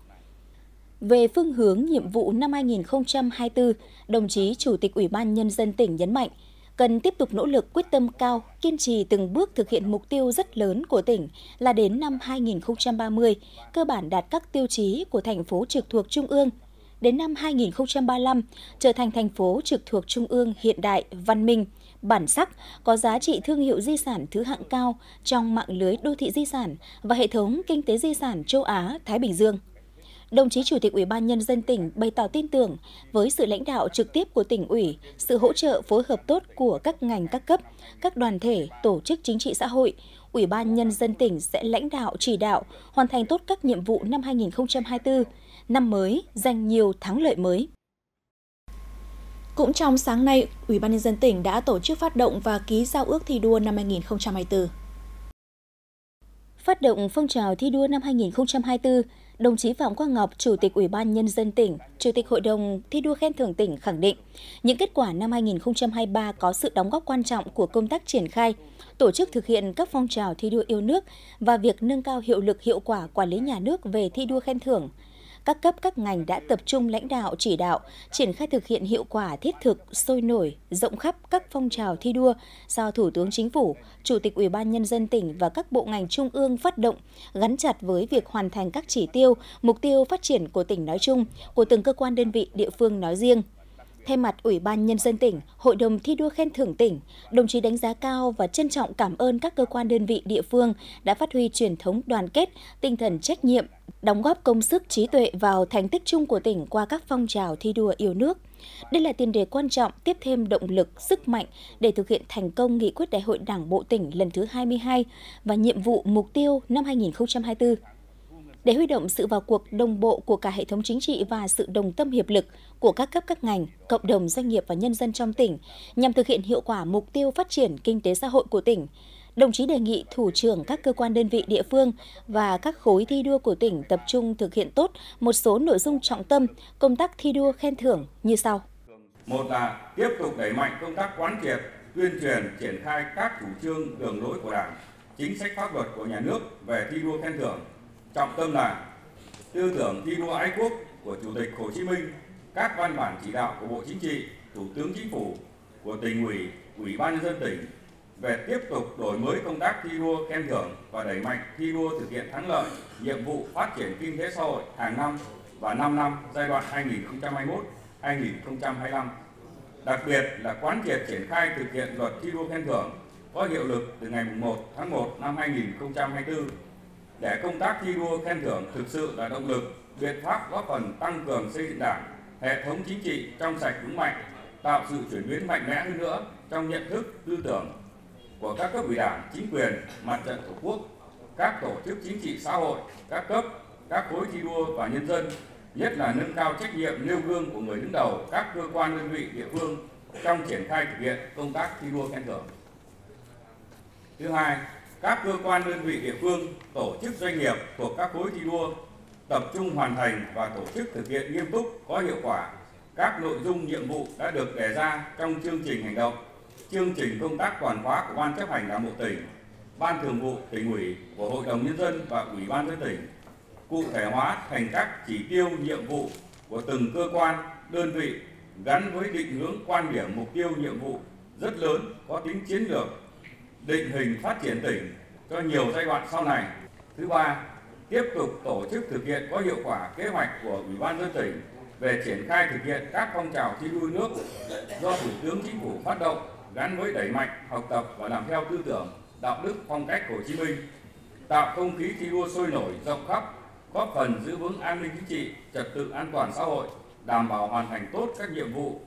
Về phương hướng nhiệm vụ năm hai nghìn không trăm hai mươi tư, đồng chí Chủ tịch Ủy ban Nhân dân tỉnh nhấn mạnh, cần tiếp tục nỗ lực quyết tâm cao, kiên trì từng bước thực hiện mục tiêu rất lớn của tỉnh là đến năm hai nghìn không trăm ba mươi, cơ bản đạt các tiêu chí của thành phố trực thuộc Trung ương. Đến năm hai nghìn không trăm ba mươi lăm, trở thành thành phố trực thuộc Trung ương hiện đại, văn minh, bản sắc, có giá trị thương hiệu di sản thứ hạng cao trong mạng lưới đô thị di sản và hệ thống kinh tế di sản châu Á, Thái Bình Dương. Đồng chí Chủ tịch Ủy ban Nhân dân tỉnh bày tỏ tin tưởng với sự lãnh đạo trực tiếp của tỉnh ủy, sự hỗ trợ phối hợp tốt của các ngành các cấp, các đoàn thể, tổ chức chính trị xã hội, Ủy ban Nhân dân tỉnh sẽ lãnh đạo chỉ đạo hoàn thành tốt các nhiệm vụ năm hai nghìn không trăm hai mươi tư, năm mới giành nhiều thắng lợi mới. Cũng trong sáng nay, Ủy ban Nhân dân tỉnh đã tổ chức phát động và ký giao ước thi đua năm hai nghìn không trăm hai mươi tư. Phát động phong trào thi đua năm hai nghìn không trăm hai mươi tư, đồng chí Phạm Quang Ngọc, Chủ tịch Ủy ban Nhân dân tỉnh, Chủ tịch Hội đồng thi đua khen thưởng tỉnh khẳng định, những kết quả năm hai nghìn không trăm hai mươi ba có sự đóng góp quan trọng của công tác triển khai, tổ chức thực hiện các phong trào thi đua yêu nước và việc nâng cao hiệu lực hiệu quả quản lý nhà nước về thi đua khen thưởng. Các cấp các ngành đã tập trung lãnh đạo chỉ đạo, triển khai thực hiện hiệu quả thiết thực, sôi nổi, rộng khắp các phong trào thi đua do Thủ tướng Chính phủ, Chủ tịch Ủy ban Nhân dân tỉnh và các bộ ngành trung ương phát động, gắn chặt với việc hoàn thành các chỉ tiêu, mục tiêu phát triển của tỉnh nói chung, của từng cơ quan đơn vị địa phương nói riêng. Thay mặt Ủy ban Nhân dân tỉnh, Hội đồng thi đua khen thưởng tỉnh, đồng chí đánh giá cao và trân trọng cảm ơn các cơ quan đơn vị địa phương đã phát huy truyền thống đoàn kết, tinh thần trách nhiệm, đóng góp công sức trí tuệ vào thành tích chung của tỉnh qua các phong trào thi đua yêu nước. Đây là tiền đề quan trọng tiếp thêm động lực, sức mạnh để thực hiện thành công nghị quyết Đại hội Đảng bộ tỉnh lần thứ hai mươi hai và nhiệm vụ mục tiêu năm hai nghìn không trăm hai mươi tư. Để huy động sự vào cuộc đồng bộ của cả hệ thống chính trị và sự đồng tâm hiệp lực của các cấp các ngành, cộng đồng doanh nghiệp và nhân dân trong tỉnh nhằm thực hiện hiệu quả mục tiêu phát triển kinh tế xã hội của tỉnh, đồng chí đề nghị thủ trưởng các cơ quan đơn vị địa phương và các khối thi đua của tỉnh tập trung thực hiện tốt một số nội dung trọng tâm công tác thi đua khen thưởng như sau. Một là tiếp tục đẩy mạnh công tác quán triệt, tuyên truyền, triển khai các chủ trương, đường lối của Đảng, chính sách pháp luật của nhà nước về thi đua khen thưởng. Trọng tâm là tư tưởng thi đua ái quốc của Chủ tịch Hồ Chí Minh, các văn bản chỉ đạo của Bộ Chính trị, Thủ tướng Chính phủ, của Tỉnh ủy, Ủy ban Nhân dân tỉnh về tiếp tục đổi mới công tác thi đua khen thưởng và đẩy mạnh thi đua thực hiện thắng lợi nhiệm vụ phát triển kinh tế xã hội hàng năm và năm năm giai đoạn hai nghìn không trăm hai mươi mốt đến hai nghìn không trăm hai mươi lăm. Đặc biệt là quán triệt triển khai thực hiện luật thi đua khen thưởng có hiệu lực từ ngày một tháng một năm hai nghìn không trăm hai mươi tư. Để công tác thi đua khen thưởng thực sự là động lực, biện pháp góp phần tăng cường xây dựng Đảng, hệ thống chính trị trong sạch vững mạnh, tạo sự chuyển biến mạnh mẽ hơn nữa trong nhận thức, tư tưởng của các cấp ủy Đảng, chính quyền, mặt trận Tổ quốc, các tổ chức chính trị xã hội, các cấp, các khối thi đua và nhân dân, nhất là nâng cao trách nhiệm nêu gương của người đứng đầu các cơ quan đơn vị địa phương trong triển khai thực hiện công tác thi đua khen thưởng. Thứ hai, các cơ quan đơn vị địa phương, tổ chức doanh nghiệp thuộc các khối thi đua tập trung hoàn thành và tổ chức thực hiện nghiêm túc, có hiệu quả các nội dung nhiệm vụ đã được đề ra trong chương trình hành động, chương trình công tác toàn khóa của Ban chấp hành Đảng bộ tỉnh, Ban thường vụ Tỉnh ủy, của Hội đồng Nhân dân và Ủy ban nhân dân tỉnh, cụ thể hóa thành các chỉ tiêu nhiệm vụ của từng cơ quan, đơn vị gắn với định hướng quan điểm mục tiêu nhiệm vụ rất lớn, có tính chiến lược, định hình phát triển tỉnh cho nhiều giai đoạn sau này. Thứ ba, tiếp tục tổ chức thực hiện có hiệu quả kế hoạch của Ủy ban nhân dân tỉnh về triển khai thực hiện các phong trào thi đua nước do Thủ tướng Chính phủ phát động gắn với đẩy mạnh học tập và làm theo tư tưởng, đạo đức, phong cách Hồ Chí Minh, tạo không khí thi đua sôi nổi rộng khắp, góp phần giữ vững an ninh chính trị, trật tự an toàn xã hội, đảm bảo hoàn thành tốt các nhiệm vụ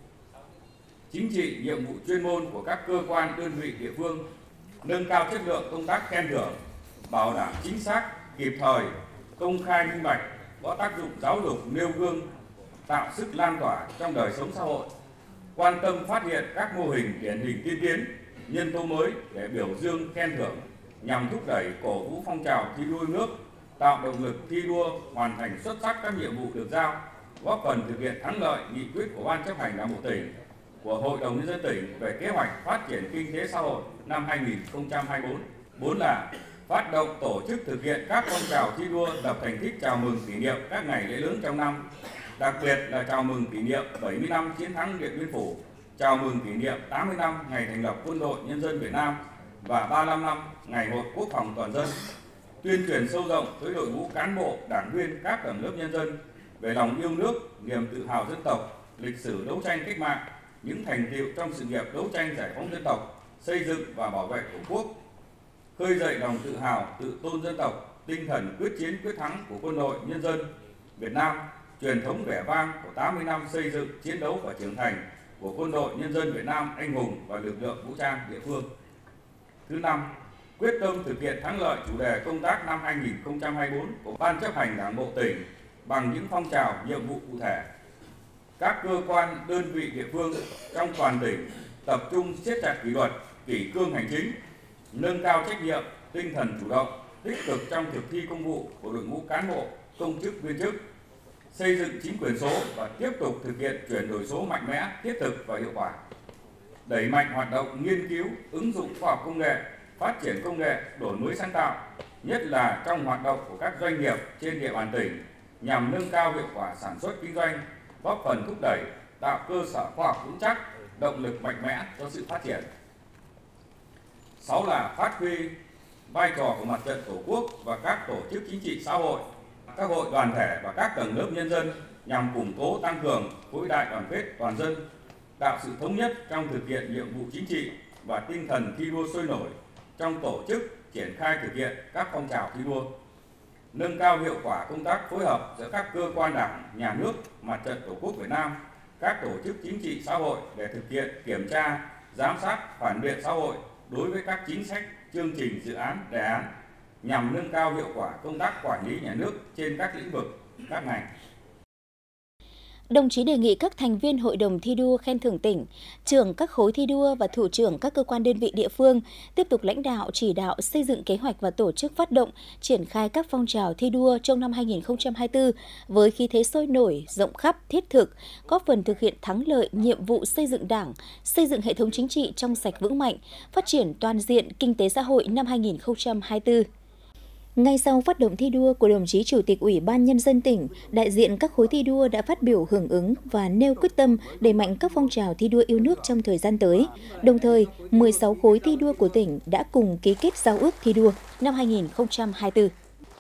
chính trị, nhiệm vụ chuyên môn của các cơ quan đơn vị địa phương, nâng cao chất lượng công tác khen thưởng, bảo đảm chính xác, kịp thời, công khai minh bạch, có tác dụng giáo dục nêu gương, tạo sức lan tỏa trong đời sống xã hội, quan tâm phát hiện các mô hình điển hình tiên tiến, nhân tố mới để biểu dương khen thưởng nhằm thúc đẩy cổ vũ phong trào thi đua nước, tạo động lực thi đua hoàn thành xuất sắc các nhiệm vụ được giao, góp phần thực hiện thắng lợi nghị quyết của Ban chấp hành Đảng bộ tỉnh, của Hội đồng Nhân dân tỉnh về kế hoạch phát triển kinh tế xã hội năm hai nghìn không trăm hai mươi tư. Bốn là phát động tổ chức thực hiện các phong trào thi đua lập thành tích chào mừng kỷ niệm các ngày lễ lớn trong năm, đặc biệt là chào mừng kỷ niệm bảy mươi năm chiến thắng Điện Biên Phủ, chào mừng kỷ niệm tám mươi năm ngày thành lập Quân đội Nhân dân Việt Nam và ba mươi lăm năm ngày Hội Quốc phòng toàn dân, tuyên truyền sâu rộng tới đội ngũ cán bộ, đảng viên các tầng lớp nhân dân về lòng yêu nước, niềm tự hào dân tộc, lịch sử đấu tranh cách mạng, những thành tựu trong sự nghiệp đấu tranh giải phóng dân tộc, xây dựng và bảo vệ Tổ quốc, khơi dậy lòng tự hào, tự tôn dân tộc, tinh thần quyết chiến quyết thắng của Quân đội Nhân dân Việt Nam, truyền thống vẻ vang của tám mươi năm xây dựng, chiến đấu và trưởng thành của Quân đội Nhân dân Việt Nam anh hùng và lực lượng vũ trang địa phương. Thứ năm, quyết tâm thực hiện thắng lợi chủ đề công tác năm hai nghìn không trăm hai mươi tư của Ban chấp hành Đảng bộ tỉnh bằng những phong trào nhiệm vụ cụ thể. Các cơ quan, đơn vị địa phương trong toàn tỉnh tập trung siết chặt kỷ luật, kỷ cương hành chính, nâng cao trách nhiệm, tinh thần chủ động, tích cực trong thực thi công vụ của đội ngũ cán bộ, công chức, viên chức, xây dựng chính quyền số và tiếp tục thực hiện chuyển đổi số mạnh mẽ, thiết thực và hiệu quả. Đẩy mạnh hoạt động nghiên cứu, ứng dụng khoa học công nghệ, phát triển công nghệ, đổi mới sáng tạo, nhất là trong hoạt động của các doanh nghiệp trên địa bàn tỉnh nhằm nâng cao hiệu quả sản xuất kinh doanh, góp phần thúc đẩy, tạo cơ sở khoa học vững chắc, động lực mạnh mẽ cho sự phát triển. Sáu là phát huy vai trò của mặt trận Tổ quốc và các tổ chức chính trị xã hội, các hội đoàn thể và các tầng lớp nhân dân nhằm củng cố tăng cường khối đại đoàn kết toàn dân, tạo sự thống nhất trong thực hiện nhiệm vụ chính trị và tinh thần thi đua sôi nổi trong tổ chức triển khai thực hiện các phong trào thi đua, nâng cao hiệu quả công tác phối hợp giữa các cơ quan đảng, nhà nước, Mặt trận Tổ quốc Việt Nam, các tổ chức chính trị xã hội để thực hiện kiểm tra, giám sát, phản biện xã hội đối với các chính sách, chương trình, dự án, đề án nhằm nâng cao hiệu quả công tác quản lý nhà nước trên các lĩnh vực, các ngành. Đồng chí đề nghị các thành viên Hội đồng thi đua khen thưởng tỉnh, trưởng các khối thi đua và thủ trưởng các cơ quan đơn vị địa phương tiếp tục lãnh đạo chỉ đạo xây dựng kế hoạch và tổ chức phát động, triển khai các phong trào thi đua trong năm hai nghìn không trăm hai mươi tư với khí thế sôi nổi, rộng khắp, thiết thực, góp phần thực hiện thắng lợi nhiệm vụ xây dựng Đảng, xây dựng hệ thống chính trị trong sạch vững mạnh, phát triển toàn diện kinh tế xã hội năm hai nghìn không trăm hai mươi tư. Ngay sau phát động thi đua của đồng chí Chủ tịch Ủy ban Nhân dân tỉnh, đại diện các khối thi đua đã phát biểu hưởng ứng và nêu quyết tâm đẩy mạnh các phong trào thi đua yêu nước trong thời gian tới. Đồng thời, mười sáu khối thi đua của tỉnh đã cùng ký kết giao ước thi đua năm hai nghìn không trăm hai mươi tư.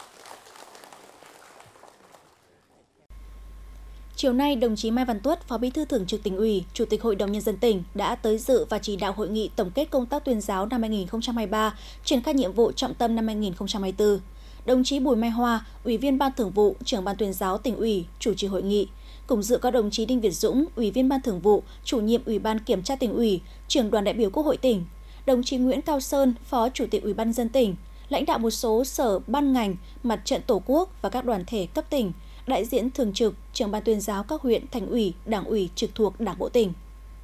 Chiều nay, đồng chí Mai Văn Tuất, Phó Bí thư Thường trực Tỉnh ủy, Chủ tịch Hội đồng Nhân dân tỉnh đã tới dự và chỉ đạo hội nghị tổng kết công tác tuyên giáo năm hai nghìn không trăm hai mươi ba, triển khai nhiệm vụ trọng tâm năm hai nghìn không trăm hai mươi tư. Đồng chí Bùi Mai Hoa, Ủy viên Ban Thường vụ, Trưởng Ban Tuyên giáo Tỉnh ủy, chủ trì hội nghị. Cùng dự có đồng chí Đinh Việt Dũng, Ủy viên Ban Thường vụ, Chủ nhiệm Ủy ban Kiểm tra Tỉnh ủy, Trưởng đoàn đại biểu Quốc hội tỉnh. Đồng chí Nguyễn Cao Sơn, Phó Chủ tịch Ủy ban Nhân dân tỉnh, lãnh đạo một số sở ban ngành, Mặt trận Tổ quốc và các đoàn thể cấp tỉnh, đại diện thường trực, trưởng ban tuyên giáo các huyện, thành ủy, đảng ủy trực thuộc Đảng bộ tỉnh.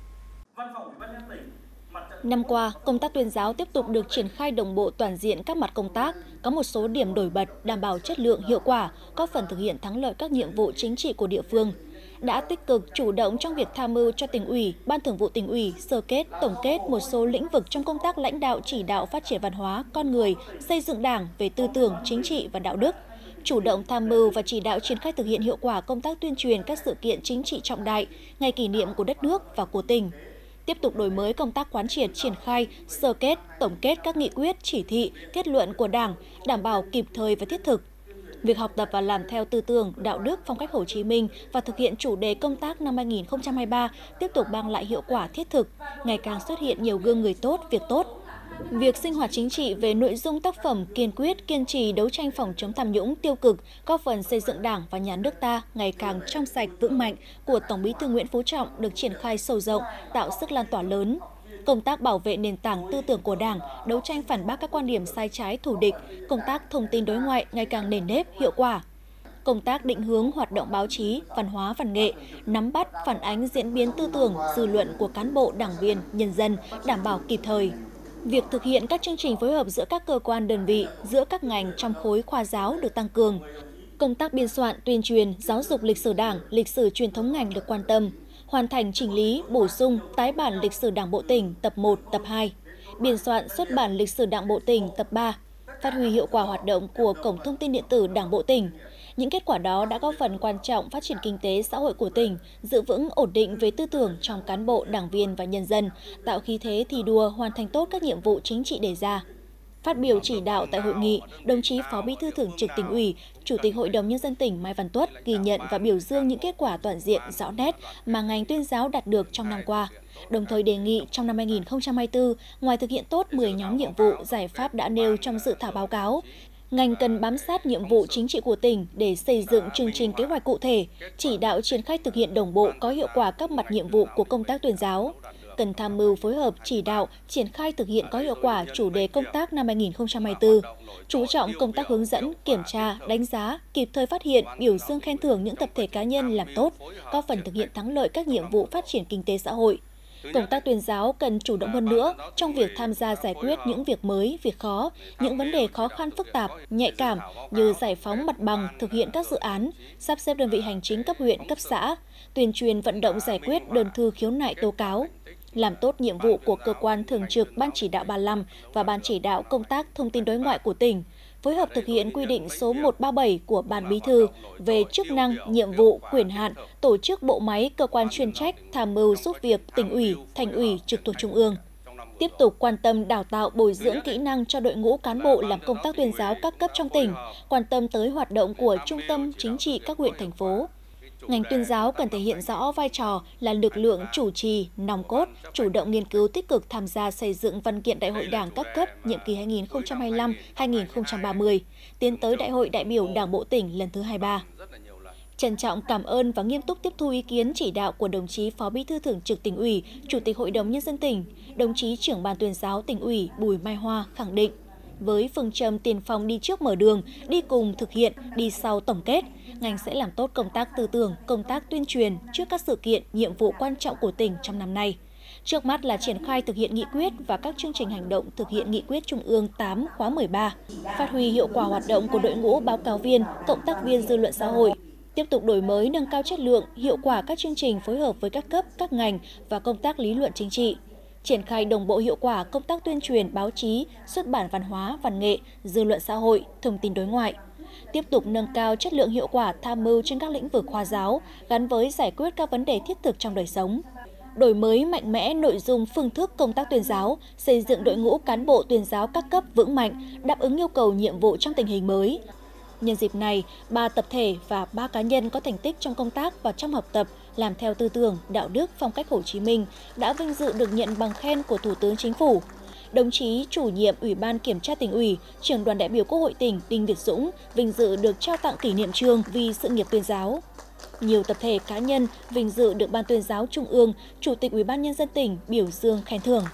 Năm qua, công tác tuyên giáo tiếp tục được triển khai đồng bộ toàn diện các mặt công tác, có một số điểm nổi bật, đảm bảo chất lượng, hiệu quả, góp phần thực hiện thắng lợi các nhiệm vụ chính trị của địa phương. Đã tích cực chủ động trong việc tham mưu cho Tỉnh ủy, Ban Thường vụ Tỉnh ủy sơ kết, tổng kết một số lĩnh vực trong công tác lãnh đạo chỉ đạo phát triển văn hóa, con người, xây dựng Đảng về tư tưởng, chính trị và đạo đức. Chủ động tham mưu và chỉ đạo triển khai thực hiện hiệu quả công tác tuyên truyền các sự kiện chính trị trọng đại, ngày kỷ niệm của đất nước và của tỉnh. Tiếp tục đổi mới công tác quán triệt, triển khai, sơ kết, tổng kết các nghị quyết, chỉ thị, kết luận của Đảng, đảm bảo kịp thời và thiết thực. Việc học tập và làm theo tư tưởng, đạo đức, phong cách Hồ Chí Minh và thực hiện chủ đề công tác năm hai nghìn không trăm hai mươi ba tiếp tục mang lại hiệu quả thiết thực, ngày càng xuất hiện nhiều gương người tốt, việc tốt. Việc sinh hoạt chính trị về nội dung tác phẩm kiên quyết, kiên trì đấu tranh phòng chống tham nhũng tiêu cực, góp phần xây dựng Đảng và Nhà nước ta ngày càng trong sạch vững mạnh của Tổng Bí thư Nguyễn Phú Trọng được triển khai sâu rộng, tạo sức lan tỏa lớn. Công tác bảo vệ nền tảng tư tưởng của Đảng, đấu tranh phản bác các quan điểm sai trái thù địch, công tác thông tin đối ngoại ngày càng nền nếp, hiệu quả. Công tác định hướng hoạt động báo chí, văn hóa, văn nghệ, nắm bắt, phản ánh diễn biến tư tưởng, dư luận của cán bộ, đảng viên, nhân dân, đảm bảo kịp thời. Việc thực hiện các chương trình phối hợp giữa các cơ quan đơn vị, giữa các ngành trong khối khoa giáo được tăng cường. Công tác biên soạn, tuyên truyền, giáo dục lịch sử Đảng, lịch sử truyền thống ngành được quan tâm. Hoàn thành chỉnh lý, bổ sung, tái bản lịch sử Đảng bộ tỉnh tập một, tập hai. Biên soạn xuất bản lịch sử Đảng bộ tỉnh tập ba. Phát huy hiệu quả hoạt động của Cổng Thông tin Điện tử Đảng bộ tỉnh. Những kết quả đó đã góp phần quan trọng phát triển kinh tế xã hội của tỉnh, giữ vững ổn định về tư tưởng trong cán bộ, đảng viên và nhân dân, tạo khí thế thi đua hoàn thành tốt các nhiệm vụ chính trị đề ra. Phát biểu chỉ đạo tại hội nghị, đồng chí Phó Bí thư Thường trực Tỉnh ủy, Chủ tịch Hội đồng Nhân dân tỉnh Mai Văn Tuất ghi nhận và biểu dương những kết quả toàn diện rõ nét mà ngành tuyên giáo đạt được trong năm qua. Đồng thời đề nghị trong năm hai nghìn không trăm hai mươi tư, ngoài thực hiện tốt mười nhóm nhiệm vụ, giải pháp đã nêu trong dự thảo báo cáo, ngành cần bám sát nhiệm vụ chính trị của tỉnh để xây dựng chương trình kế hoạch cụ thể, chỉ đạo triển khai thực hiện đồng bộ có hiệu quả các mặt nhiệm vụ của công tác tuyên giáo. Cần tham mưu phối hợp chỉ đạo, triển khai thực hiện có hiệu quả chủ đề công tác năm hai nghìn không trăm hai mươi tư, chú trọng công tác hướng dẫn, kiểm tra, đánh giá, kịp thời phát hiện, biểu dương khen thưởng những tập thể cá nhân làm tốt, góp phần thực hiện thắng lợi các nhiệm vụ phát triển kinh tế xã hội. Công tác tuyên giáo cần chủ động hơn nữa trong việc tham gia giải quyết những việc mới, việc khó, những vấn đề khó khăn phức tạp, nhạy cảm như giải phóng mặt bằng, thực hiện các dự án, sắp xếp đơn vị hành chính cấp huyện, cấp xã, tuyên truyền vận động giải quyết đơn thư khiếu nại tố cáo. Làm tốt nhiệm vụ của cơ quan thường trực Ban Chỉ đạo ba mươi lăm và Ban Chỉ đạo công tác thông tin đối ngoại của tỉnh, phối hợp thực hiện quy định số một trăm ba mươi bảy của Ban Bí thư về chức năng, nhiệm vụ, quyền hạn, tổ chức bộ máy, cơ quan chuyên trách, tham mưu giúp việc Tỉnh ủy, Thành ủy trực thuộc Trung ương. Tiếp tục quan tâm đào tạo bồi dưỡng kỹ năng cho đội ngũ cán bộ làm công tác tuyên giáo các cấp trong tỉnh, quan tâm tới hoạt động của trung tâm chính trị các huyện, thành phố. ngành tuyên giáo cần thể hiện rõ vai trò là lực lượng chủ trì, nòng cốt, chủ động nghiên cứu tích cực tham gia xây dựng văn kiện Đại hội Đảng các cấp nhiệm kỳ hai nghìn không trăm hai mươi lăm đến hai nghìn không trăm ba mươi, tiến tới Đại hội đại biểu Đảng bộ tỉnh lần thứ hai mươi ba. Trân trọng cảm ơn và nghiêm túc tiếp thu ý kiến chỉ đạo của đồng chí Phó Bí thư Thường trực Tỉnh ủy, Chủ tịch Hội đồng Nhân dân tỉnh, đồng chí Trưởng ban Tuyên giáo Tỉnh ủy Bùi Mai Hoa khẳng định, với phương châm tiền phong đi trước mở đường, đi cùng thực hiện, đi sau tổng kết, ngành sẽ làm tốt công tác tư tưởng, công tác tuyên truyền trước các sự kiện, nhiệm vụ quan trọng của tỉnh trong năm nay. Trước mắt là triển khai thực hiện nghị quyết và các chương trình hành động thực hiện nghị quyết Trung ương tám khóa mười ba, phát huy hiệu quả hoạt động của đội ngũ báo cáo viên, cộng tác viên dư luận xã hội, tiếp tục đổi mới nâng cao chất lượng, hiệu quả các chương trình phối hợp với các cấp, các ngành và công tác lý luận chính trị. Triển khai đồng bộ hiệu quả công tác tuyên truyền báo chí, xuất bản văn hóa, văn nghệ, dư luận xã hội, thông tin đối ngoại. Tiếp tục nâng cao chất lượng hiệu quả tham mưu trên các lĩnh vực khoa giáo, gắn với giải quyết các vấn đề thiết thực trong đời sống. Đổi mới mạnh mẽ nội dung phương thức công tác tuyên giáo, xây dựng đội ngũ cán bộ tuyên giáo các cấp vững mạnh, đáp ứng yêu cầu nhiệm vụ trong tình hình mới. Nhân dịp này, ba tập thể và ba cá nhân có thành tích trong công tác và trong học tập, làm theo tư tưởng, đạo đức, phong cách Hồ Chí Minh đã vinh dự được nhận bằng khen của Thủ tướng Chính phủ. Đồng chí chủ nhiệm Ủy ban Kiểm tra Tỉnh ủy, Trưởng đoàn đại biểu Quốc hội tỉnh Đinh Việt Dũng vinh dự được trao tặng kỷ niệm chương vì sự nghiệp tuyên giáo. Nhiều tập thể cá nhân vinh dự được Ban Tuyên giáo Trung ương, Chủ tịch Ủy ban Nhân dân tỉnh biểu dương khen thưởng.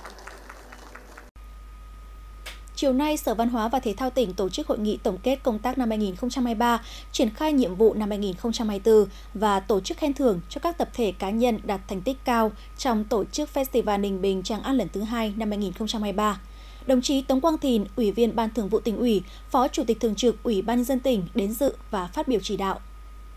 Chiều nay, Sở Văn hóa và Thể thao tỉnh tổ chức hội nghị tổng kết công tác năm hai nghìn không trăm hai mươi ba, triển khai nhiệm vụ năm hai nghìn không trăm hai mươi tư và tổ chức khen thưởng cho các tập thể cá nhân đạt thành tích cao trong tổ chức Festival Ninh Bình Tràng An lần thứ hai năm hai nghìn không trăm hai mươi ba. Đồng chí Tống Quang Thìn, Ủy viên Ban Thường vụ Tỉnh ủy, Phó Chủ tịch Thường trực Ủy ban Nhân dân tỉnh đến dự và phát biểu chỉ đạo.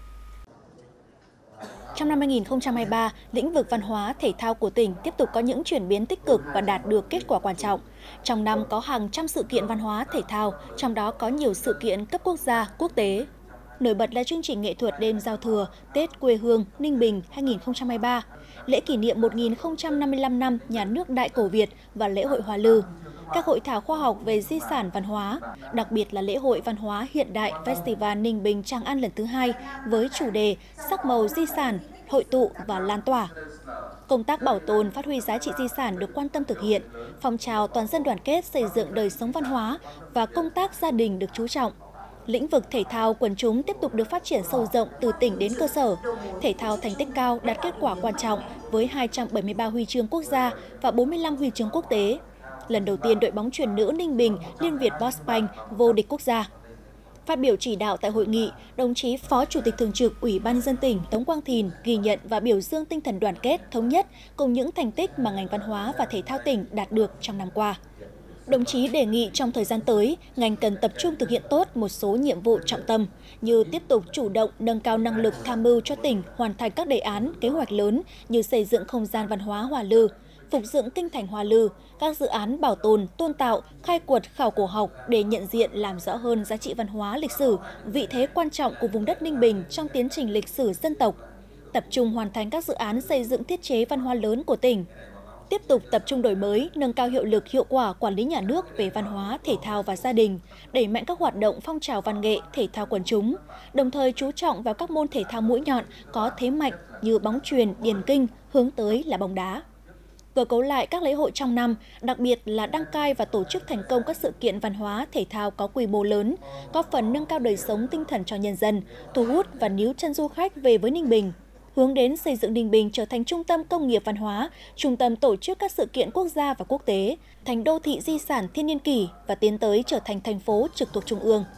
Trong năm hai nghìn không trăm hai mươi ba, lĩnh vực văn hóa, thể thao của tỉnh tiếp tục có những chuyển biến tích cực và đạt được kết quả quan trọng. Trong năm có hàng trăm sự kiện văn hóa, thể thao, trong đó có nhiều sự kiện cấp quốc gia, quốc tế. Nổi bật là chương trình nghệ thuật đêm giao thừa Tết quê hương Ninh Bình hai nghìn không trăm hai mươi ba, lễ kỷ niệm một nghìn không trăm năm mươi lăm năm Nhà nước Đại cổ Việt và lễ hội Hoa Lư. Các hội thảo khoa học về di sản văn hóa, đặc biệt là lễ hội văn hóa hiện đại Festival Ninh Bình Tràng An lần thứ hai với chủ đề sắc màu di sản, hội tụ và lan tỏa. Công tác bảo tồn, phát huy giá trị di sản được quan tâm thực hiện, phong trào toàn dân đoàn kết xây dựng đời sống văn hóa và công tác gia đình được chú trọng. Lĩnh vực thể thao quần chúng tiếp tục được phát triển sâu rộng từ tỉnh đến cơ sở. Thể thao thành tích cao đạt kết quả quan trọng với hai trăm bảy mươi ba huy chương quốc gia và bốn mươi lăm huy chương quốc tế. Lần đầu tiên đội bóng chuyền nữ Ninh Bình Liên Việt Bossbank vô địch quốc gia. Phát biểu chỉ đạo tại hội nghị, đồng chí Phó Chủ tịch Thường trực Ủy ban Nhân dân tỉnh Tống Quang Thìn ghi nhận và biểu dương tinh thần đoàn kết, thống nhất cùng những thành tích mà ngành văn hóa và thể thao tỉnh đạt được trong năm qua. Đồng chí đề nghị trong thời gian tới, ngành cần tập trung thực hiện tốt một số nhiệm vụ trọng tâm như tiếp tục chủ động nâng cao năng lực tham mưu cho tỉnh hoàn thành các đề án, kế hoạch lớn như xây dựng không gian văn hóa Hoa Lư, phục dựng kinh thành Hoa Lư, các dự án bảo tồn, tôn tạo, khai quật khảo cổ học để nhận diện làm rõ hơn giá trị văn hóa lịch sử, vị thế quan trọng của vùng đất Ninh Bình trong tiến trình lịch sử dân tộc. Tập trung hoàn thành các dự án xây dựng thiết chế văn hóa lớn của tỉnh. Tiếp tục tập trung đổi mới, nâng cao hiệu lực hiệu quả quản lý nhà nước về văn hóa, thể thao và gia đình, đẩy mạnh các hoạt động phong trào văn nghệ, thể thao quần chúng, đồng thời chú trọng vào các môn thể thao mũi nhọn có thế mạnh như bóng chuyền, điền kinh, hướng tới là bóng đá. Cơ cấu lại các lễ hội trong năm, đặc biệt là đăng cai và tổ chức thành công các sự kiện văn hóa, thể thao có quy mô lớn, góp phần nâng cao đời sống tinh thần cho nhân dân, thu hút và níu chân du khách về với Ninh Bình, hướng đến xây dựng Ninh Bình trở thành trung tâm công nghiệp văn hóa, trung tâm tổ chức các sự kiện quốc gia và quốc tế, thành đô thị di sản thiên niên kỷ và tiến tới trở thành thành phố trực thuộc Trung ương.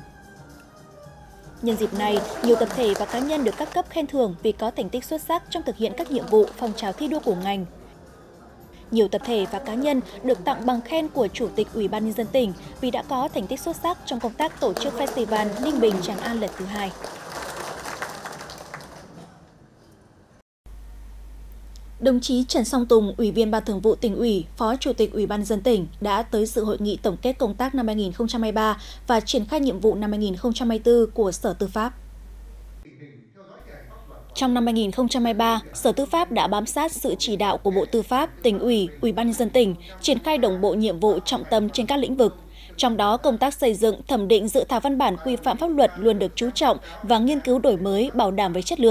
Nhân dịp này, nhiều tập thể và cá nhân được các cấp khen thưởng vì có thành tích xuất sắc trong thực hiện các nhiệm vụ phong trào thi đua của ngành. Nhiều tập thể và cá nhân được tặng bằng khen của Chủ tịch Ủy ban Nhân dân tỉnh vì đã có thành tích xuất sắc trong công tác tổ chức Festival Ninh Bình Tràng An lần thứ hai. Đồng chí Trần Song Tùng, Ủy viên Ban Thường vụ Tỉnh ủy, Phó Chủ tịch Ủy ban Nhân dân tỉnh đã tới dự hội nghị tổng kết công tác năm hai nghìn không trăm hai mươi ba và triển khai nhiệm vụ năm hai nghìn không trăm hai mươi tư của Sở Tư pháp. Trong năm hai nghìn không trăm hai mươi ba, Sở Tư pháp đã bám sát sự chỉ đạo của Bộ Tư pháp, Tỉnh ủy, Ủy ban Nhân dân tỉnh, triển khai đồng bộ nhiệm vụ trọng tâm trên các lĩnh vực. Trong đó, công tác xây dựng, thẩm định dự thảo văn bản quy phạm pháp luật luôn được chú trọng và nghiên cứu đổi mới, bảo đảm với chất lượng.